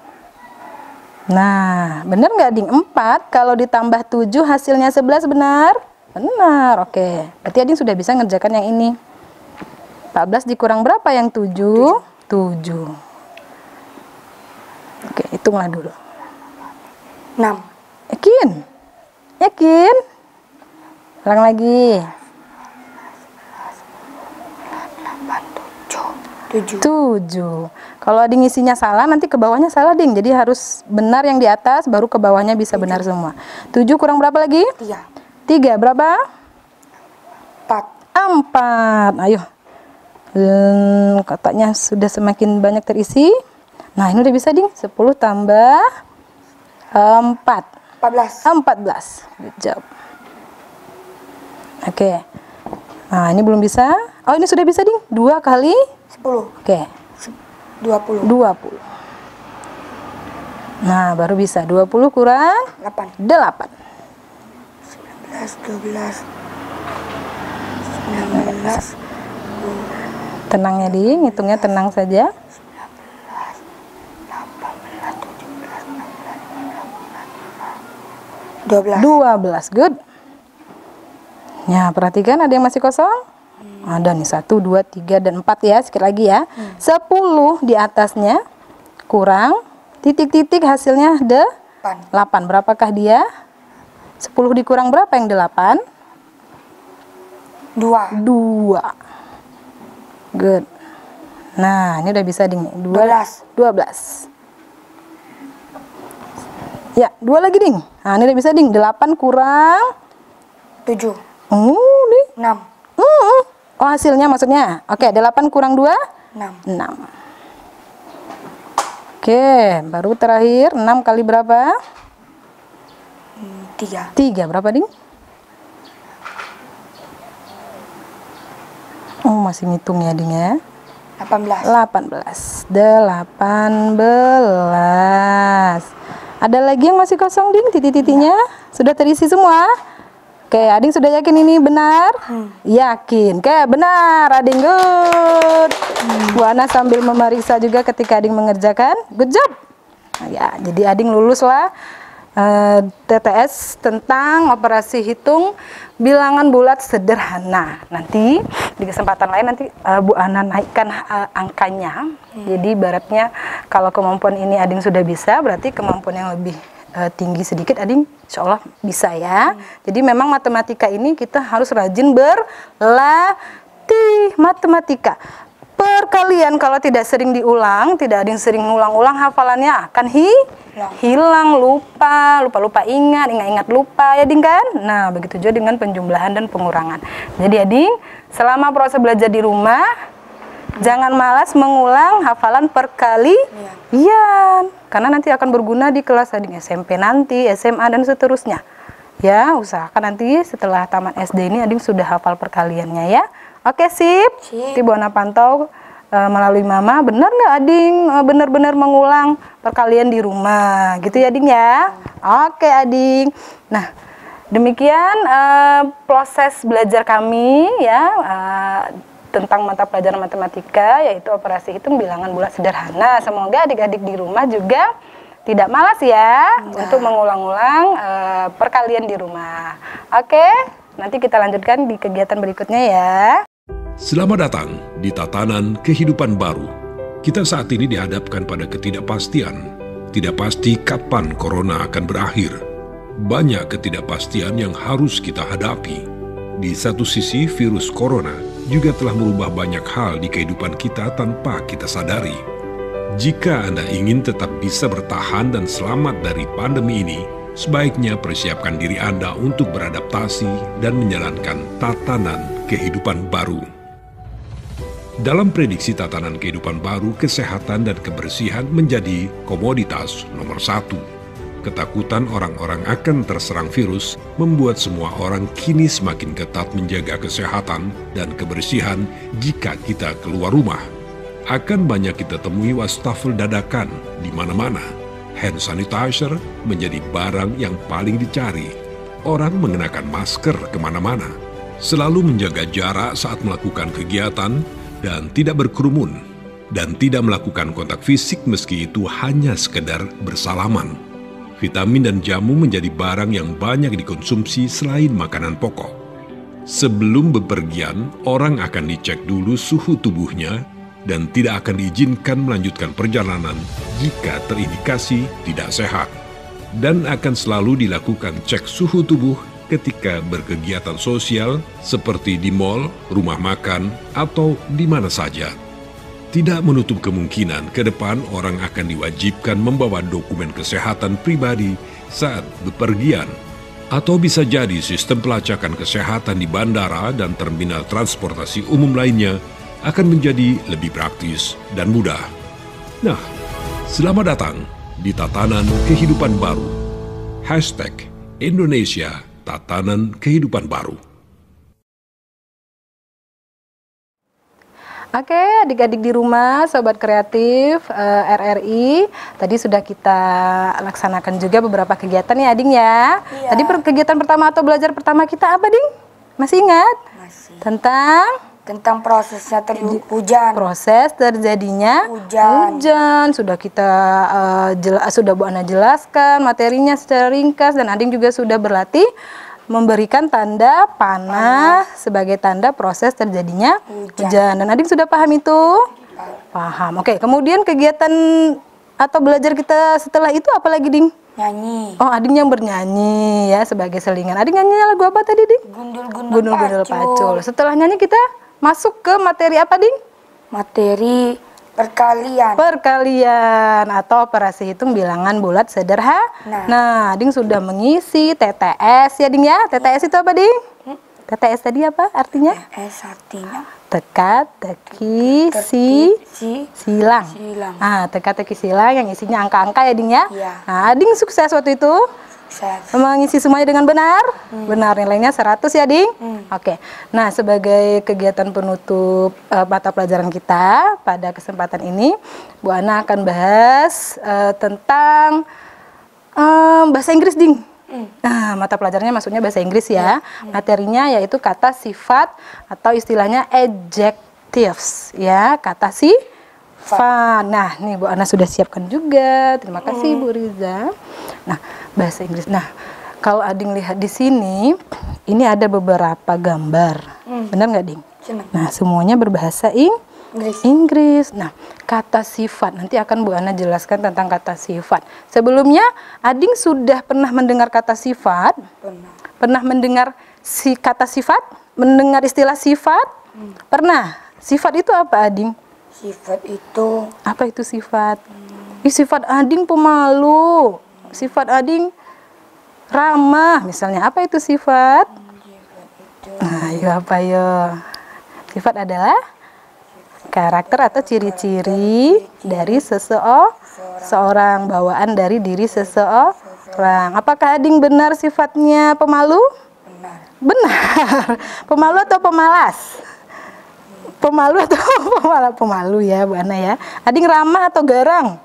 [SPEAKER 2] Nah, benar nggak, Ding? 4 kalau ditambah 7 hasilnya 11, benar? Benar, oke. Berarti Ading sudah bisa ngerjakan yang ini. 14 dikurang berapa yang 7? 7. Oke, Hitunglah dulu.
[SPEAKER 3] 6.
[SPEAKER 2] Yakin? Yakin? Ulang lagi.
[SPEAKER 3] 7.
[SPEAKER 2] 7. Kalau Ading isinya salah, nanti ke bawahnya salah, Ding. Jadi harus benar yang di atas, baru ke bawahnya bisa benar semua. 7 kurang berapa lagi?
[SPEAKER 3] 3.
[SPEAKER 2] 3 berapa?
[SPEAKER 3] 4.
[SPEAKER 2] 4. Ayo. Kotaknya sudah semakin banyak terisi. Nah, ini udah bisa, Ding. 10 tambah 4.
[SPEAKER 3] 14.
[SPEAKER 2] 14. Good job. Oke. Nah, ini belum bisa. Oh, ini sudah bisa, Ding. 2 kali
[SPEAKER 3] 10.
[SPEAKER 2] Oke.
[SPEAKER 3] 20.
[SPEAKER 2] 20. Nah, baru bisa. 20 kurang
[SPEAKER 3] 8.
[SPEAKER 2] 8.
[SPEAKER 3] 12. 19.
[SPEAKER 2] Tenang ya, Ding. Hitungnya tenang saja.
[SPEAKER 3] 12.
[SPEAKER 2] 12. Good. Ya, perhatikan ada yang masih kosong? Ada nih 1, 2, 3, dan 4 ya. Sekali lagi ya. 10 di atasnya kurang titik-titik hasilnya 8. Berapakah dia? 10 dikurang berapa yang 8?
[SPEAKER 3] 2.
[SPEAKER 2] 2. Good. Nah, ini udah bisa, Ding.
[SPEAKER 3] 12.
[SPEAKER 2] 12. Ya, 2 lagi, Ding. Nah, ini udah bisa, Ding. 8 kurang
[SPEAKER 3] 7.
[SPEAKER 2] Ding.
[SPEAKER 3] 6.
[SPEAKER 2] Oh, hasilnya maksudnya. Oke, 8 kurang 2?
[SPEAKER 3] 6.
[SPEAKER 2] 6. Oke, baru terakhir. 6 kali berapa?
[SPEAKER 3] 3.
[SPEAKER 2] 3. Berapa, Ding? Oh, masih ngitung ya, Ding ya.
[SPEAKER 3] 18.
[SPEAKER 2] 18. 18. Ada lagi yang masih kosong, Ding? Titik-titiknya sudah terisi semua? Oke, Ading sudah yakin ini benar? Yakin. Oke, benar, Ading. Good. Bu Ana sambil memeriksa juga ketika Ading mengerjakan. Good job. Nah, ya, jadi Ading lulus lah TTS tentang operasi hitung bilangan bulat sederhana. Nanti di kesempatan lain nanti Bu Ana naikkan angkanya. Jadi ibaratnya kalau kemampuan ini Ading sudah bisa, berarti kemampuan yang lebih tinggi sedikit Ading insya Allah bisa ya. Jadi memang matematika ini kita harus rajin berlatih matematika. Perkalian kalau tidak sering diulang, tidak Ading sering ngulang-ulang, hafalannya akan hilang, lupa ingat lupa ya, Ding kan. Nah, begitu juga dengan penjumlahan dan pengurangan. Jadi Ading selama proses belajar di rumah jangan malas mengulang hafalan perkalian, karena nanti akan berguna di kelas Ading SMP nanti, SMA dan seterusnya. Ya, usahakan nanti setelah tamat SD ini Ading sudah hafal perkaliannya ya. Oke, sip. Nanti Bu Ana pantau melalui Mama, benar nggak Ading benar-benar mengulang perkalian di rumah, gitu ya, Ading ya. Oke, Ading. Nah, demikian proses belajar kami ya. Tentang mata pelajaran matematika, yaitu operasi hitung bilangan bulat sederhana. Semoga adik-adik di rumah juga tidak malas ya untuk mengulang-ulang perkalian di rumah. Oke, nanti kita lanjutkan di kegiatan berikutnya ya.
[SPEAKER 6] Selamat datang di tatanan kehidupan baru. Kita saat ini dihadapkan pada ketidakpastian. Tidak pasti kapan corona akan berakhir. Banyak ketidakpastian yang harus kita hadapi. Di satu sisi, virus corona juga telah merubah banyak hal di kehidupan kita tanpa kita sadari. Jika Anda ingin tetap bisa bertahan dan selamat dari pandemi ini, sebaiknya persiapkan diri Anda untuk beradaptasi dan menjalankan tatanan kehidupan baru. Dalam prediksi tatanan kehidupan baru, kesehatan dan kebersihan menjadi komoditas nomor 1. Ketakutan orang-orang akan terserang virus membuat semua orang kini semakin ketat menjaga kesehatan dan kebersihan jika kita keluar rumah. Akan banyak kita temui wastafel dadakan di mana-mana. Hand sanitizer menjadi barang yang paling dicari. Orang mengenakan masker kemana-mana. Selalu menjaga jarak saat melakukan kegiatan dan tidak berkerumun. Dan tidak melakukan kontak fisik meski itu hanya sekedar bersalaman. Vitamin dan jamu menjadi barang yang banyak dikonsumsi selain makanan pokok. Sebelum bepergian, orang akan dicek dulu suhu tubuhnya, dan tidak akan diizinkan melanjutkan perjalanan jika terindikasi tidak sehat. Dan akan selalu dilakukan cek suhu tubuh ketika berkegiatan sosial seperti di mal, rumah makan, atau di mana saja. Tidak menutup kemungkinan ke depan orang akan diwajibkan membawa dokumen kesehatan pribadi saat bepergian. Atau bisa jadi sistem pelacakan kesehatan di bandara dan terminal transportasi umum lainnya akan menjadi lebih praktis dan mudah. Nah, selamat datang di Tatanan Kehidupan Baru. #Indonesia Tatanan Kehidupan Baru.
[SPEAKER 2] Oke, adik-adik di rumah, Sobat Kreatif RRI, tadi sudah kita laksanakan juga beberapa kegiatan ya, Ading ya.
[SPEAKER 3] Iya.
[SPEAKER 2] Tadi kegiatan pertama atau belajar pertama kita apa, Ding? Masih ingat?
[SPEAKER 3] Masih.
[SPEAKER 2] Tentang
[SPEAKER 3] prosesnya hujan.
[SPEAKER 2] proses terjadinya hujan. Sudah kita sudah Bu Ana jelaskan materinya secara ringkas, dan Ading juga sudah berlatih memberikan tanda panah sebagai tanda proses terjadinya hujan. Dan Ading sudah paham itu? Paham. Oke, kemudian kegiatan atau belajar kita setelah itu apa lagi, Ding?
[SPEAKER 3] Nyanyi.
[SPEAKER 2] Oh, Ading yang bernyanyi ya sebagai selingan. Ading nyanyi lagu apa tadi, Ding? Gundul-gundul pacul. Setelah nyanyi kita masuk ke materi apa, Ding?
[SPEAKER 3] Materi
[SPEAKER 2] Perkalian atau operasi hitung bilangan bulat sederhana. Nah, Ding sudah mengisi TTS ya, Ding ya. TTS itu apa, Ding? TTS tadi apa artinya?
[SPEAKER 3] TTS artinya
[SPEAKER 2] Teka, teki, silang. Ah, teka, teki, silang yang isinya angka-angka ya, Ding ya.
[SPEAKER 3] Iya.
[SPEAKER 2] Nah, Ding sukses waktu itu. Mengisi semuanya dengan benar? Benar, nilainya 100 ya, Ding? Oke. Nah, sebagai kegiatan penutup mata pelajaran kita pada kesempatan ini, Bu Ana akan bahas tentang bahasa Inggris, Ding. Nah, mata pelajarannya maksudnya bahasa Inggris ya. Materinya yaitu kata sifat atau istilahnya adjectives ya, kata sifat. Nah, nih Bu Ana sudah siapkan juga. Terima kasih Bu Riza. Nah, bahasa Inggris. Nah, kalau Ading lihat di sini, ini ada beberapa gambar. Benar nggak, Ding? Nah, semuanya berbahasa Inggris. Nah, kata sifat. Nanti akan Bu Ana jelaskan tentang kata sifat. Sebelumnya, Ading sudah pernah mendengar kata sifat? Pernah mendengar kata sifat? Mendengar istilah sifat? Pernah. Sifat itu apa, Ading?
[SPEAKER 3] Sifat itu
[SPEAKER 2] Apa itu sifat? Sifat Ading pemalu. Sifat Ading ramah, misalnya. Apa itu sifat? Nah, yuk apa yuk? Sifat adalah karakter atau ciri-ciri dari seseorang, bawaan dari diri seseorang. Apakah Ading benar sifatnya pemalu? Benar. Pemalu atau pemalas? Pemalu atau pemalu ya, Bu Ana ya. Ading ramah atau garang?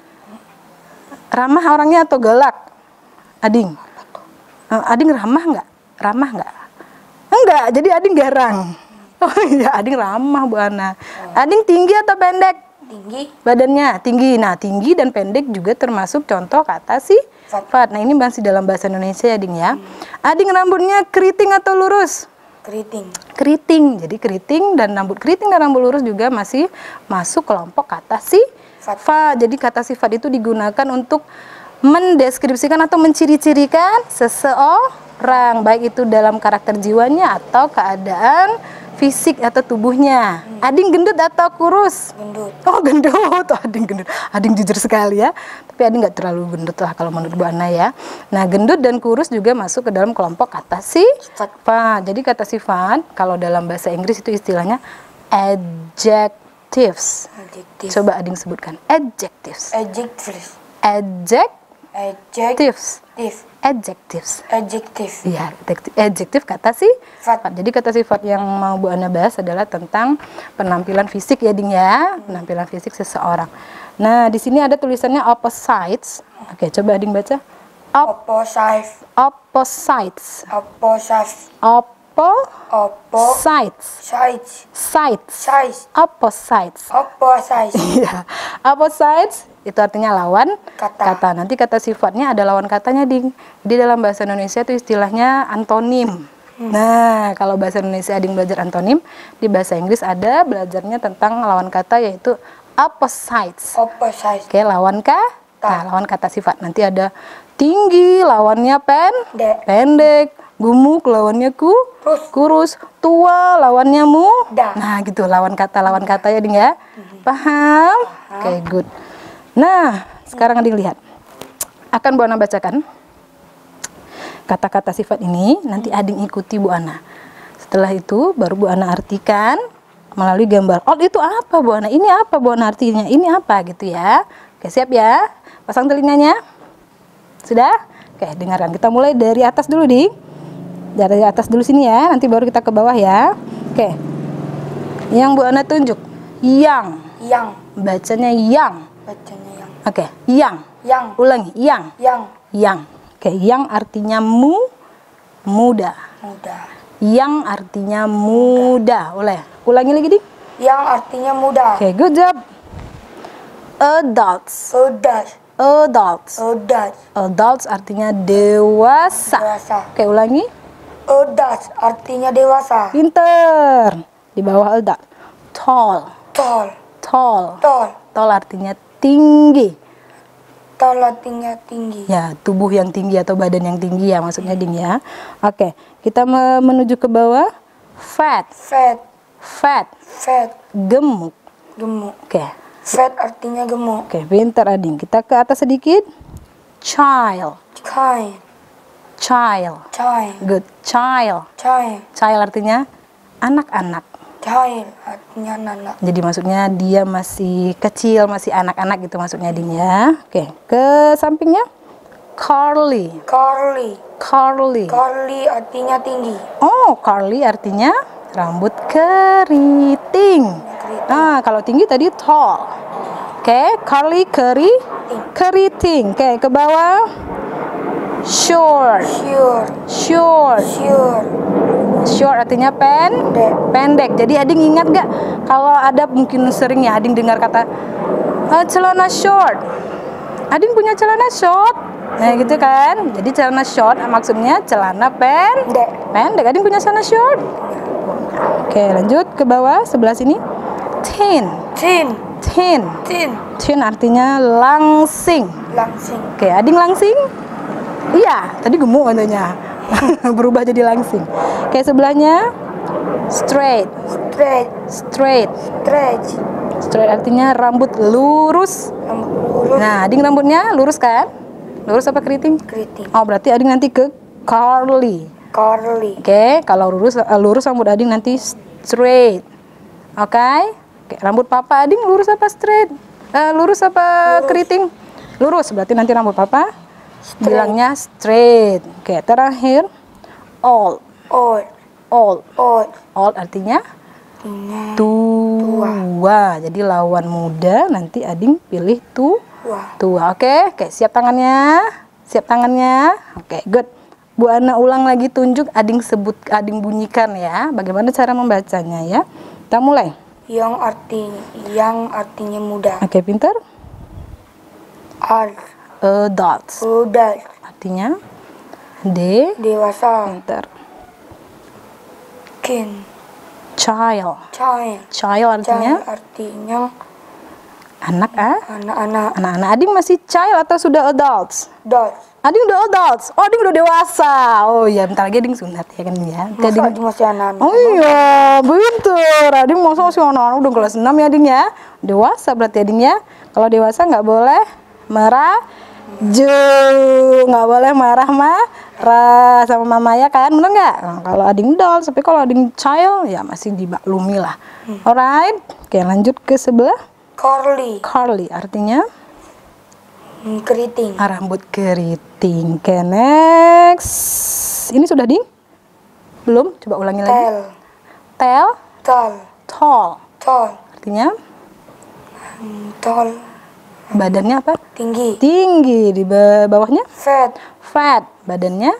[SPEAKER 2] Ramah orangnya atau galak? Ading? Ading ramah nggak? Ramah nggak? Enggak, jadi Ading garang. Oh iya, Ading ramah, Bu Ana. Ading tinggi atau pendek?
[SPEAKER 3] tinggi.
[SPEAKER 2] Badannya tinggi. Nah, tinggi dan pendek juga termasuk contoh kata sifat. Nah, ini masih dalam bahasa Indonesia ya, Ding ya. Ading rambutnya keriting atau lurus? Keriting. Jadi keriting dan rambut lurus juga masih masuk kelompok kata sifat. Jadi kata sifat itu digunakan untuk mendeskripsikan atau menciri-cirikan seseorang, baik itu dalam karakter jiwanya atau keadaan fisik atau tubuhnya. Ading gendut atau kurus?
[SPEAKER 3] Gendut.
[SPEAKER 2] Oh, gendut. Oh, Ading gendut. Ading jujur sekali ya. Tapi Ading nggak terlalu gendut lah kalau menurut Bu Ana ya. Nah, gendut dan kurus juga masuk ke dalam kelompok kata sifat. Jadi kata sifat kalau dalam bahasa Inggris itu istilahnya adjectives. Coba Ading sebutkan. Adjectives. Iya, adjektif kata sifat. Jadi kata sifat yang mau Bu Ana bahas adalah tentang penampilan fisik ya, Ding ya. Penampilan fisik seseorang. Nah, di sini ada tulisannya opposites. Oke, coba Ading baca. Opposites. Iya. Opposites itu artinya lawan kata. Nanti kata sifatnya ada lawan katanya, Ding. Jadi dalam bahasa Indonesia itu istilahnya antonim. Nah, kalau bahasa Indonesia Ading belajar antonim, di bahasa Inggris ada belajarnya tentang lawan kata yaitu opposites.
[SPEAKER 3] Opposite.
[SPEAKER 2] Oke, lawan kata. Nah, lawan kata sifat. Nanti ada tinggi, lawannya pendek. Gemuk, lawannya kurus. Tua, lawannya muda. Nah, gitu lawan kata ya, Ding ya. Paham? Oke, good. Nah, sekarang Ading lihat. Akan Bu Ana bacakan kata-kata sifat ini, nanti Ading ikuti Bu Ana. Setelah itu baru Bu Ana artikan melalui gambar. Oh, itu apa Bu Ana? Ini apa Bu Ana artinya? Ini apa gitu ya? Oke, siap ya? Pasang telinganya. Sudah? Oke, dengarkan. Kita mulai dari atas dulu, Ding. Dari atas dulu sini ya, nanti baru kita ke bawah ya. Oke. Yang Bu Ana tunjuk. Yang. Bacanya yang. Oke, yang. Ulangi, yang. Oke, yang artinya muda. Yang artinya muda. Ulangi lagi, Dik.
[SPEAKER 3] Yang artinya muda.
[SPEAKER 2] Oke, good job. Adults. Adults artinya dewasa. Oke, ulangi.
[SPEAKER 3] Adults artinya dewasa.
[SPEAKER 2] Pinter. Di bawah adult. Tall. Tall artinya tinggi.
[SPEAKER 3] Tall artinya tinggi.
[SPEAKER 2] Ya, tubuh yang tinggi atau badan yang tinggi ya maksudnya, Ding ya. Oke, kita menuju ke bawah. Fat. Gemuk. Oke.
[SPEAKER 3] Fat artinya gemuk.
[SPEAKER 2] Oke, pintar Ading. Kita ke atas sedikit. Child. Good. Child artinya anak-anak.
[SPEAKER 3] Artinya anak.
[SPEAKER 2] Jadi maksudnya dia masih kecil, masih anak-anak gitu maksudnya, Ding ya. Oke, ke sampingnya. Curly
[SPEAKER 3] artinya tinggi.
[SPEAKER 2] Oh, curly artinya rambut keriting. Nah, kalau tinggi tadi tall. Oke, curly keriting. Oke, ke bawah. Short artinya pendek. Jadi Ading ingat gak kalau ada mungkin sering ya Ading dengar kata celana short. Ading punya celana short. Nah, gitu kan. Jadi celana short maksudnya celana pendek. Ading punya celana short. Oke, lanjut ke bawah sebelah sini. Thin artinya langsing. Oke, Ading langsing? Iya, tadi gemuk katanya. Berubah jadi langsing. Kayak sebelahnya straight artinya rambut lurus. Nah, Ading rambutnya lurus kan? Lurus apa keriting? Oh, berarti Ading nanti ke curly. Oke, kalau lurus rambut Ading nanti straight. Oke, rambut Papa Ading lurus apa straight? Lurus apa keriting? Lurus, berarti nanti rambut Papa bilangnya straight. Oke, terakhir old artinya tua. Jadi lawan muda nanti Ading pilih tua. Oke, siap tangannya. Oke, good. Bu Ana ulang lagi, tunjuk, Ading bunyikan ya. Bagaimana cara membacanya ya? Kita mulai.
[SPEAKER 3] Yang artinya muda.
[SPEAKER 2] Oke, pintar. Adults artinya dewasa. Pintar. Child artinya anak-anak. Ading masih child atau sudah adults? Ading udah adults. Oh, Ading udah dewasa. Oh iya, bentar lagi Ading sunat ya kan ya.
[SPEAKER 3] Masa Ading masih anak-anak?
[SPEAKER 2] Oh iya, bentar. Ading masih anak-anak, udah kelas 6 ya Ading ya. Dewasa berarti Ading ya. Kalau dewasa nggak boleh nggak boleh marah sama mama ya kan, bener nggak? Nah, kalau Ading doll, tapi kalau Ading child ya masih dimaklumi lah. Alright, oke lanjut ke sebelah. Curly artinya
[SPEAKER 3] keriting.
[SPEAKER 2] Rambut keriting. Oke, next. Ini sudah Ding? Belum? Coba ulangi lagi. Tall artinya badannya apa?
[SPEAKER 3] Tinggi.
[SPEAKER 2] Di bawahnya? Fat. Badannya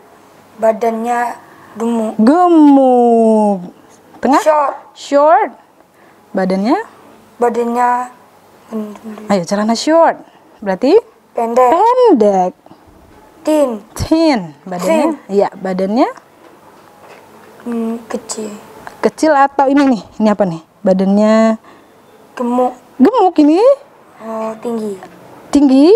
[SPEAKER 2] gemuk. Tengah? Short. Badannya ayo, celana short. Berarti pendek. Thin. Badannya? Iya, badannya
[SPEAKER 3] Kecil.
[SPEAKER 2] Kecil atau ini nih? Ini apa nih? Badannya
[SPEAKER 3] Gemuk.
[SPEAKER 2] gemuk ini.
[SPEAKER 3] Tinggi.
[SPEAKER 2] Tinggi,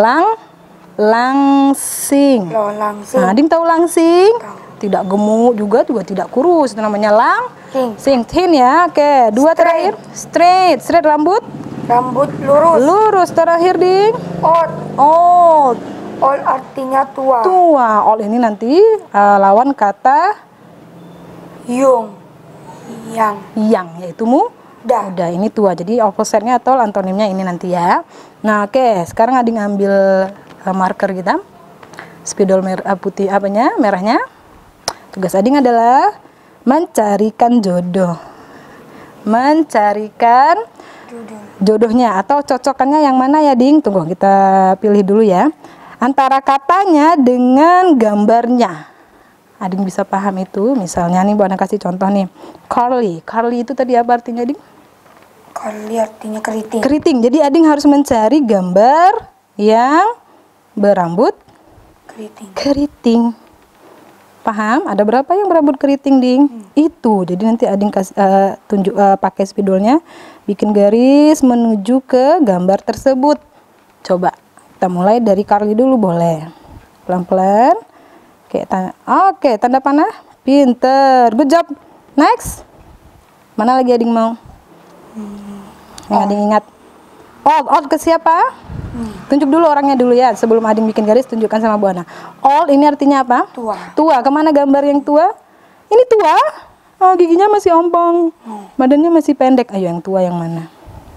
[SPEAKER 2] langsing.
[SPEAKER 3] Langsing.
[SPEAKER 2] Nah, Ading tahu langsing?
[SPEAKER 3] Tahu.
[SPEAKER 2] Tidak gemuk juga tidak kurus. Itu namanya
[SPEAKER 3] Sing.
[SPEAKER 2] thin ya. Oke, dua
[SPEAKER 3] Straight.
[SPEAKER 2] terakhir. Straight rambut.
[SPEAKER 3] Rambut lurus.
[SPEAKER 2] Lurus terakhir, Ding.
[SPEAKER 3] Old.
[SPEAKER 2] Old.
[SPEAKER 3] Old artinya tua.
[SPEAKER 2] Tua. Old ini nanti lawan kata
[SPEAKER 3] Young.
[SPEAKER 2] yang, yaitu muda. Ini tua. Jadi opposite-nya atau antonimnya ini nanti ya. Nah, oke. Sekarang Ading ambil marker kita. Spidol putih merahnya. Tugas Ading adalah mencarikan jodoh. Mencarikan jodohnya atau cocokannya yang mana ya, Ding? Tunggu, kita pilih dulu ya. Antara katanya dengan gambarnya. Ading bisa paham itu. Misalnya nih, Bu Ana kasih contoh nih. Curly. Curly itu tadi apa artinya, Ding?
[SPEAKER 3] Curly artinya keriting.
[SPEAKER 2] Keriting. Jadi Ading harus mencari gambar yang berambut keriting. Paham? Ada berapa yang berambut keriting, Ding? Itu. Jadi nanti Ading tunjuk pakai spidolnya, bikin garis menuju ke gambar tersebut. Coba kita mulai dari Curly dulu, boleh. Pelan-pelan. Oke, tanda panah. Pinter. Good job. Next. Mana lagi Ading mau? Yang Ading ingat. Old ke siapa? Tunjuk dulu orangnya dulu ya. Sebelum Ading bikin garis, tunjukkan sama Bu Ana. Old ini artinya apa? Tua. Kemana gambar yang tua? Ini tua. Giginya masih ompong. Badannya masih pendek. Ayo yang tua yang mana?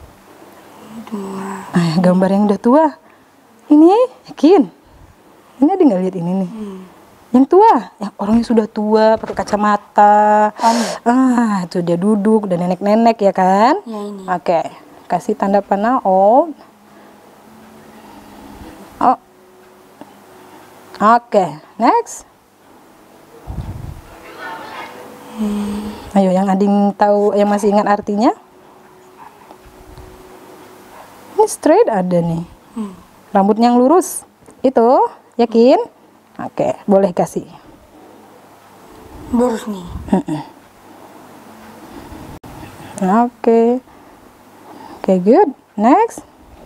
[SPEAKER 2] Gambar yang udah tua. Ini yakin? Ini Ading nggak lihat ini nih. Yang tua, yang orangnya sudah tua, pakai kacamata. Itu dia duduk, udah nenek-nenek ya kan?
[SPEAKER 3] Ya, ini.
[SPEAKER 2] Oke, kasih tanda panah old. Oke, next. Ayo yang Ading tahu, yang masih ingat artinya. Ini straight ada nih. Rambutnya yang lurus. Itu, yakin? Oke, boleh kasih.
[SPEAKER 3] Lurus nih.
[SPEAKER 2] Oke, good. Next.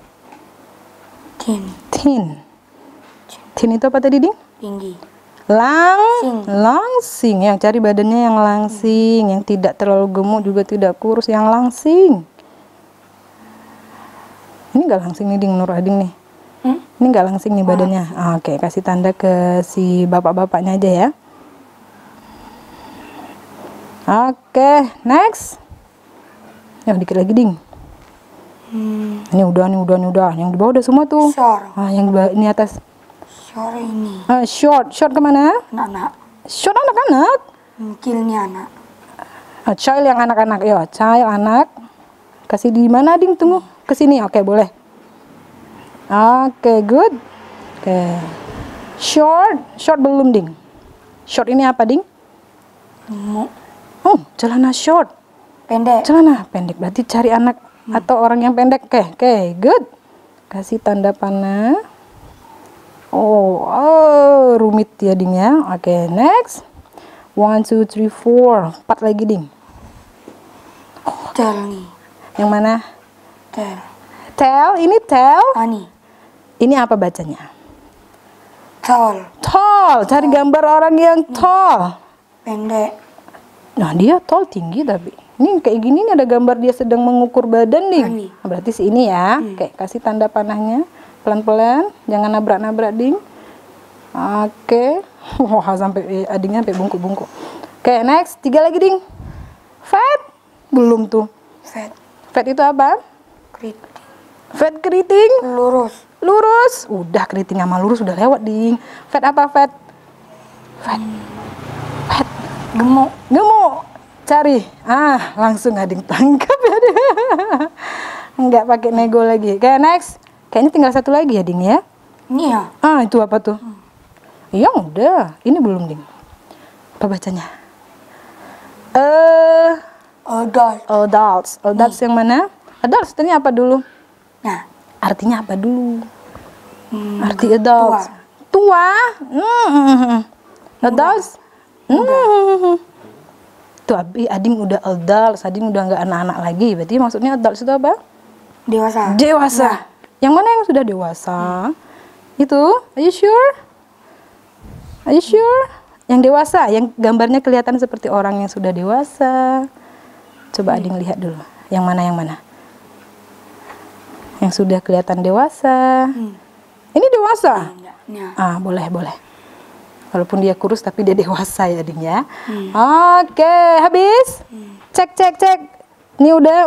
[SPEAKER 2] Thin itu apa tadi, Ding?
[SPEAKER 3] Tinggi.
[SPEAKER 2] Langsing. Yang cari badannya yang langsing, yang tidak terlalu gemuk juga tidak kurus, yang langsing. Ini nggak langsing nih, Ding, Nur Ading nih. Ini nggak langsing nih badannya. Oke, kasih tanda ke si bapak-bapaknya aja ya. Oke, next. Dikit lagi, Ding. Ini udah. Yang di bawah udah semua tuh. Yang di bawah, ini atas.
[SPEAKER 3] Ini.
[SPEAKER 2] Short kemana?
[SPEAKER 3] Anak-anak.
[SPEAKER 2] Short anak-anak.
[SPEAKER 3] Killnya anak.
[SPEAKER 2] Child yang anak-anak. Child anak. Kasih di mana, Ding? Tunggu. Ke sini. Oke, boleh. Oke, good. Oke. Short belum, Ding. Short ini apa, Ding? Celana short.
[SPEAKER 3] Pendek.
[SPEAKER 2] Celana pendek. Berarti cari anak atau orang yang pendek. Oke, good. Kasih tanda panah. Rumit ya, Ding ya. Oke, next. 1, 2, 3, 4. 4 lagi, Ding.
[SPEAKER 3] Tail nih.
[SPEAKER 2] Yang mana?
[SPEAKER 3] Tail.
[SPEAKER 2] Ini tail.
[SPEAKER 3] Ani.
[SPEAKER 2] Ini apa bacanya?
[SPEAKER 3] Tall.
[SPEAKER 2] Cari gambar orang yang tall.
[SPEAKER 3] Pendek.
[SPEAKER 2] Nah, dia tall, tinggi tapi. Ini kayak gini nih, ada gambar dia sedang mengukur badan, Ding. Berarti si ini ya. Oke, kasih tanda panahnya. Pelan-pelan, jangan nabrak-nabrak, Ding. Oke. Wah, sampai Adingnya sampai bungkuk-bungkuk. Oke, next. 3 lagi, Ding. Fat. Belum tuh. Fat itu apa?
[SPEAKER 3] Keriting.
[SPEAKER 2] Fat keriting.
[SPEAKER 3] Lurus.
[SPEAKER 2] Udah, keriting sama lurus udah lewat, Ding. Fat apa, Fat? Gemuk. Cari. Langsung Ading tangkap ya. Enggak pakai nego lagi. Oke, next. Kayaknya tinggal 1 lagi ya, Ding ya.
[SPEAKER 3] Ini ya.
[SPEAKER 2] Itu apa tuh? Iya, udah. Ini belum, Ding. Apa bacanya? Adults yang mana? Adults artinya apa dulu?
[SPEAKER 3] Nah,
[SPEAKER 2] artinya apa dulu? Arti adults. Tua. Adults. itu Ading udah adult, Ading udah nggak anak-anak lagi. Berarti maksudnya adult itu apa?
[SPEAKER 3] Dewasa.
[SPEAKER 2] Dewasa. Yang mana yang sudah dewasa? Itu, are you sure? Are you sure? Yang dewasa, yang gambarnya kelihatan seperti orang yang sudah dewasa. Coba Ading lihat dulu. Yang mana yang mana? Yang sudah kelihatan dewasa. Ini dewasa? Ah, boleh. Walaupun dia kurus tapi dia dewasa ya, Ading ya. Oke, habis? Cek. Ini udah.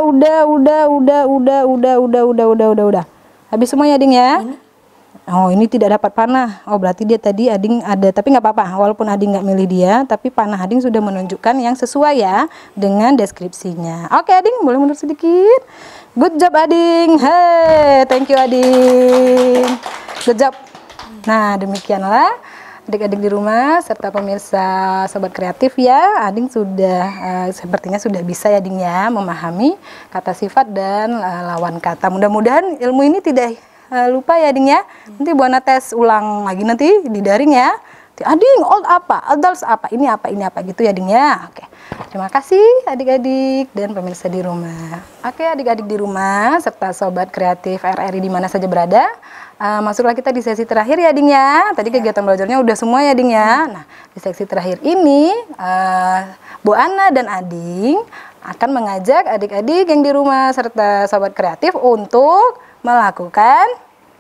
[SPEAKER 2] Habis semua ya, Ading ya? Oh, ini tidak dapat panah. Oh, berarti dia tadi Ading ada, tapi nggak apa-apa. Walaupun Ading nggak milih dia, tapi panah Ading sudah menunjukkan yang sesuai ya dengan deskripsinya. Oke, Ading, boleh mundur sedikit. Good job, Ading. Hey, thank you, Ading. Good job. Nah, demikianlah adik-adik di rumah serta pemirsa Sobat Kreatif ya, Ading sudah sepertinya sudah bisa ya, Ading ya, memahami kata sifat dan lawan kata. Mudah-mudahan ilmu ini tidak lupa ya, Ading ya. Nanti Bu Ana tes ulang lagi nanti di daring ya. Ading, old apa, adults apa, ini apa gitu ya, Ading ya. Oke. Terima kasih adik-adik dan pemirsa di rumah. Oke, adik-adik di rumah serta Sobat Kreatif RRI di mana saja berada. Masuklah kita di sesi terakhir ya, Ading ya. Tadi kegiatan belajarnya udah semua ya, Ading ya. Nah, di sesi terakhir ini Bu Ana dan Ading akan mengajak adik-adik yang di rumah serta Sobat Kreatif untuk melakukan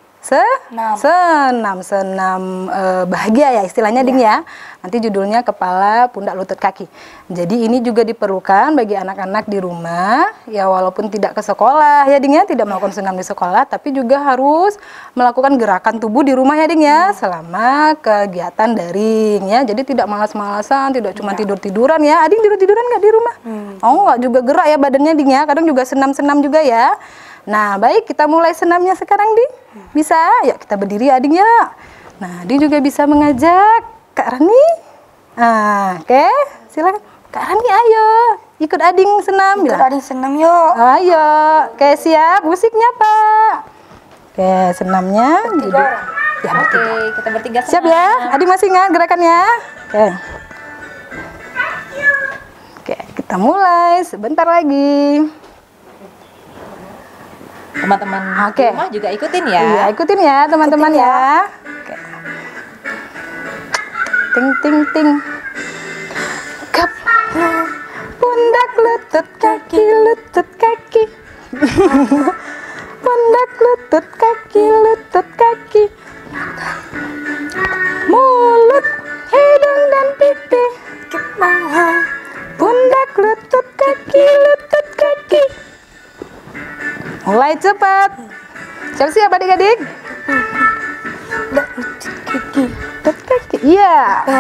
[SPEAKER 2] senam bahagia ya istilahnya, Ding ya. Nanti judulnya kepala, pundak, lutut, kaki. Jadi ini juga diperlukan bagi anak-anak di rumah ya, walaupun tidak ke sekolah ya, Ding ya, tidak melakukan senam di sekolah, tapi juga harus melakukan gerakan tubuh di rumah ya, Ding ya, selama kegiatan daring ya. Jadi tidak malas-malasan, tidak cuma tidur-tiduran ya. Ading tidur-tiduran nggak di rumah? Oh, nggak, juga gerak ya badannya, Ding ya. Kadang juga senam-senam juga ya. Nah, baik, kita mulai senamnya sekarang, Ding. Bisa? Yuk kita berdiri, Ading ya. Nah, Ading juga bisa mengajak Kak Rani. Nah, oke, silakan. Kak Rani, ayo ikut Ading senam.
[SPEAKER 3] Ikut Ading senam yuk.
[SPEAKER 2] Ayo, oke, siap. Musiknya, Pak. Oke, senamnya. Ya,
[SPEAKER 1] Oke, kita bertiga
[SPEAKER 2] siap
[SPEAKER 1] senam.
[SPEAKER 2] ya. Ading masih ingat gerakannya? Oke. Oke, kita mulai sebentar lagi.
[SPEAKER 1] Teman-teman di rumah juga ikutin ya.
[SPEAKER 2] Iya, ikutin ya teman-teman ya. Oke. Ting ting ting. Kepala, pundak, lutut, kaki, lutut, kaki. Pundak, lutut, kaki, lutut, kaki. Mulut, hidung dan pipi. Kepala, pundak, lutut, kaki, lutut, kaki. Mulai cepat. Siap-siap adik-adik. Lutut, kaki. Iya.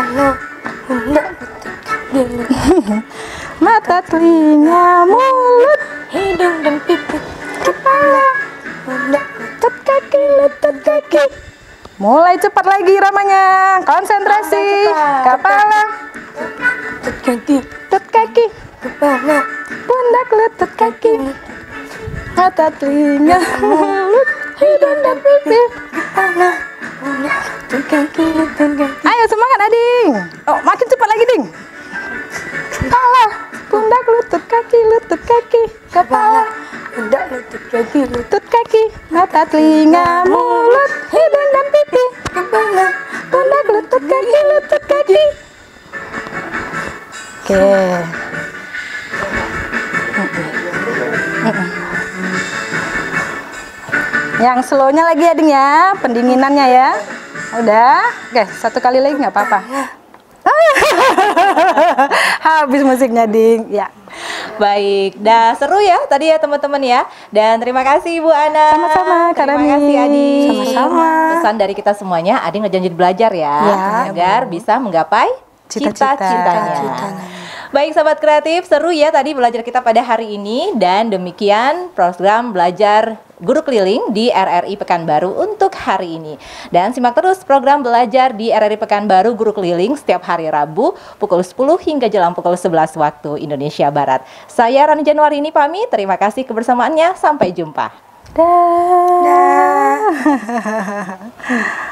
[SPEAKER 2] Mata, telinga, mulut, hidung dan pipi. Kepala, lutut, kaki, lutut, kaki. Mulai cepat lagi ramanya. Konsentrasi. Kepala, lutut, kaki, lutut, kaki. Kepala, pundak, lutut, kaki. Mata, telinga, mulut, hidung dan pipi. Kepala, lutut, kaki, lutut, kaki. Ayo semangat, Ading. Oh, makin cepat lagi, Ding. Kepala, pundak, lutut, kaki, lutut, kaki. Kepala, pundak, lutut, kaki, lutut, kaki. Mata, telinga, mulut, hidung dan pipi. Kepala, pundak, lutut, kaki, lutut, kaki. Oke. Yang slownya lagi ya, Ding ya, pendinginannya ya. Udah, oke, satu kali lagi nggak apa-apa. Habis musiknya, Ding. Ya.
[SPEAKER 1] Baik, dah seru ya tadi ya teman-teman ya. Dan terima kasih Bu Ana.
[SPEAKER 2] Sama-sama, Kak Rani.
[SPEAKER 1] Terima kasih Ading.
[SPEAKER 2] Sama-sama.
[SPEAKER 1] Pesan dari kita semuanya, Ading ngejanji belajar ya, agar bisa menggapai cita-citanya. Baik Sobat Kreatif, seru ya tadi belajar kita pada hari ini. Dan demikian program belajar Guru Keliling di RRI Pekanbaru untuk hari ini. Dan simak terus program belajar di RRI Pekanbaru Guru Keliling setiap hari Rabu pukul 10 hingga jelang pukul 11 waktu Indonesia Barat. Saya Rani Januari ini pamit, terima kasih kebersamaannya, sampai jumpa.
[SPEAKER 2] Dah.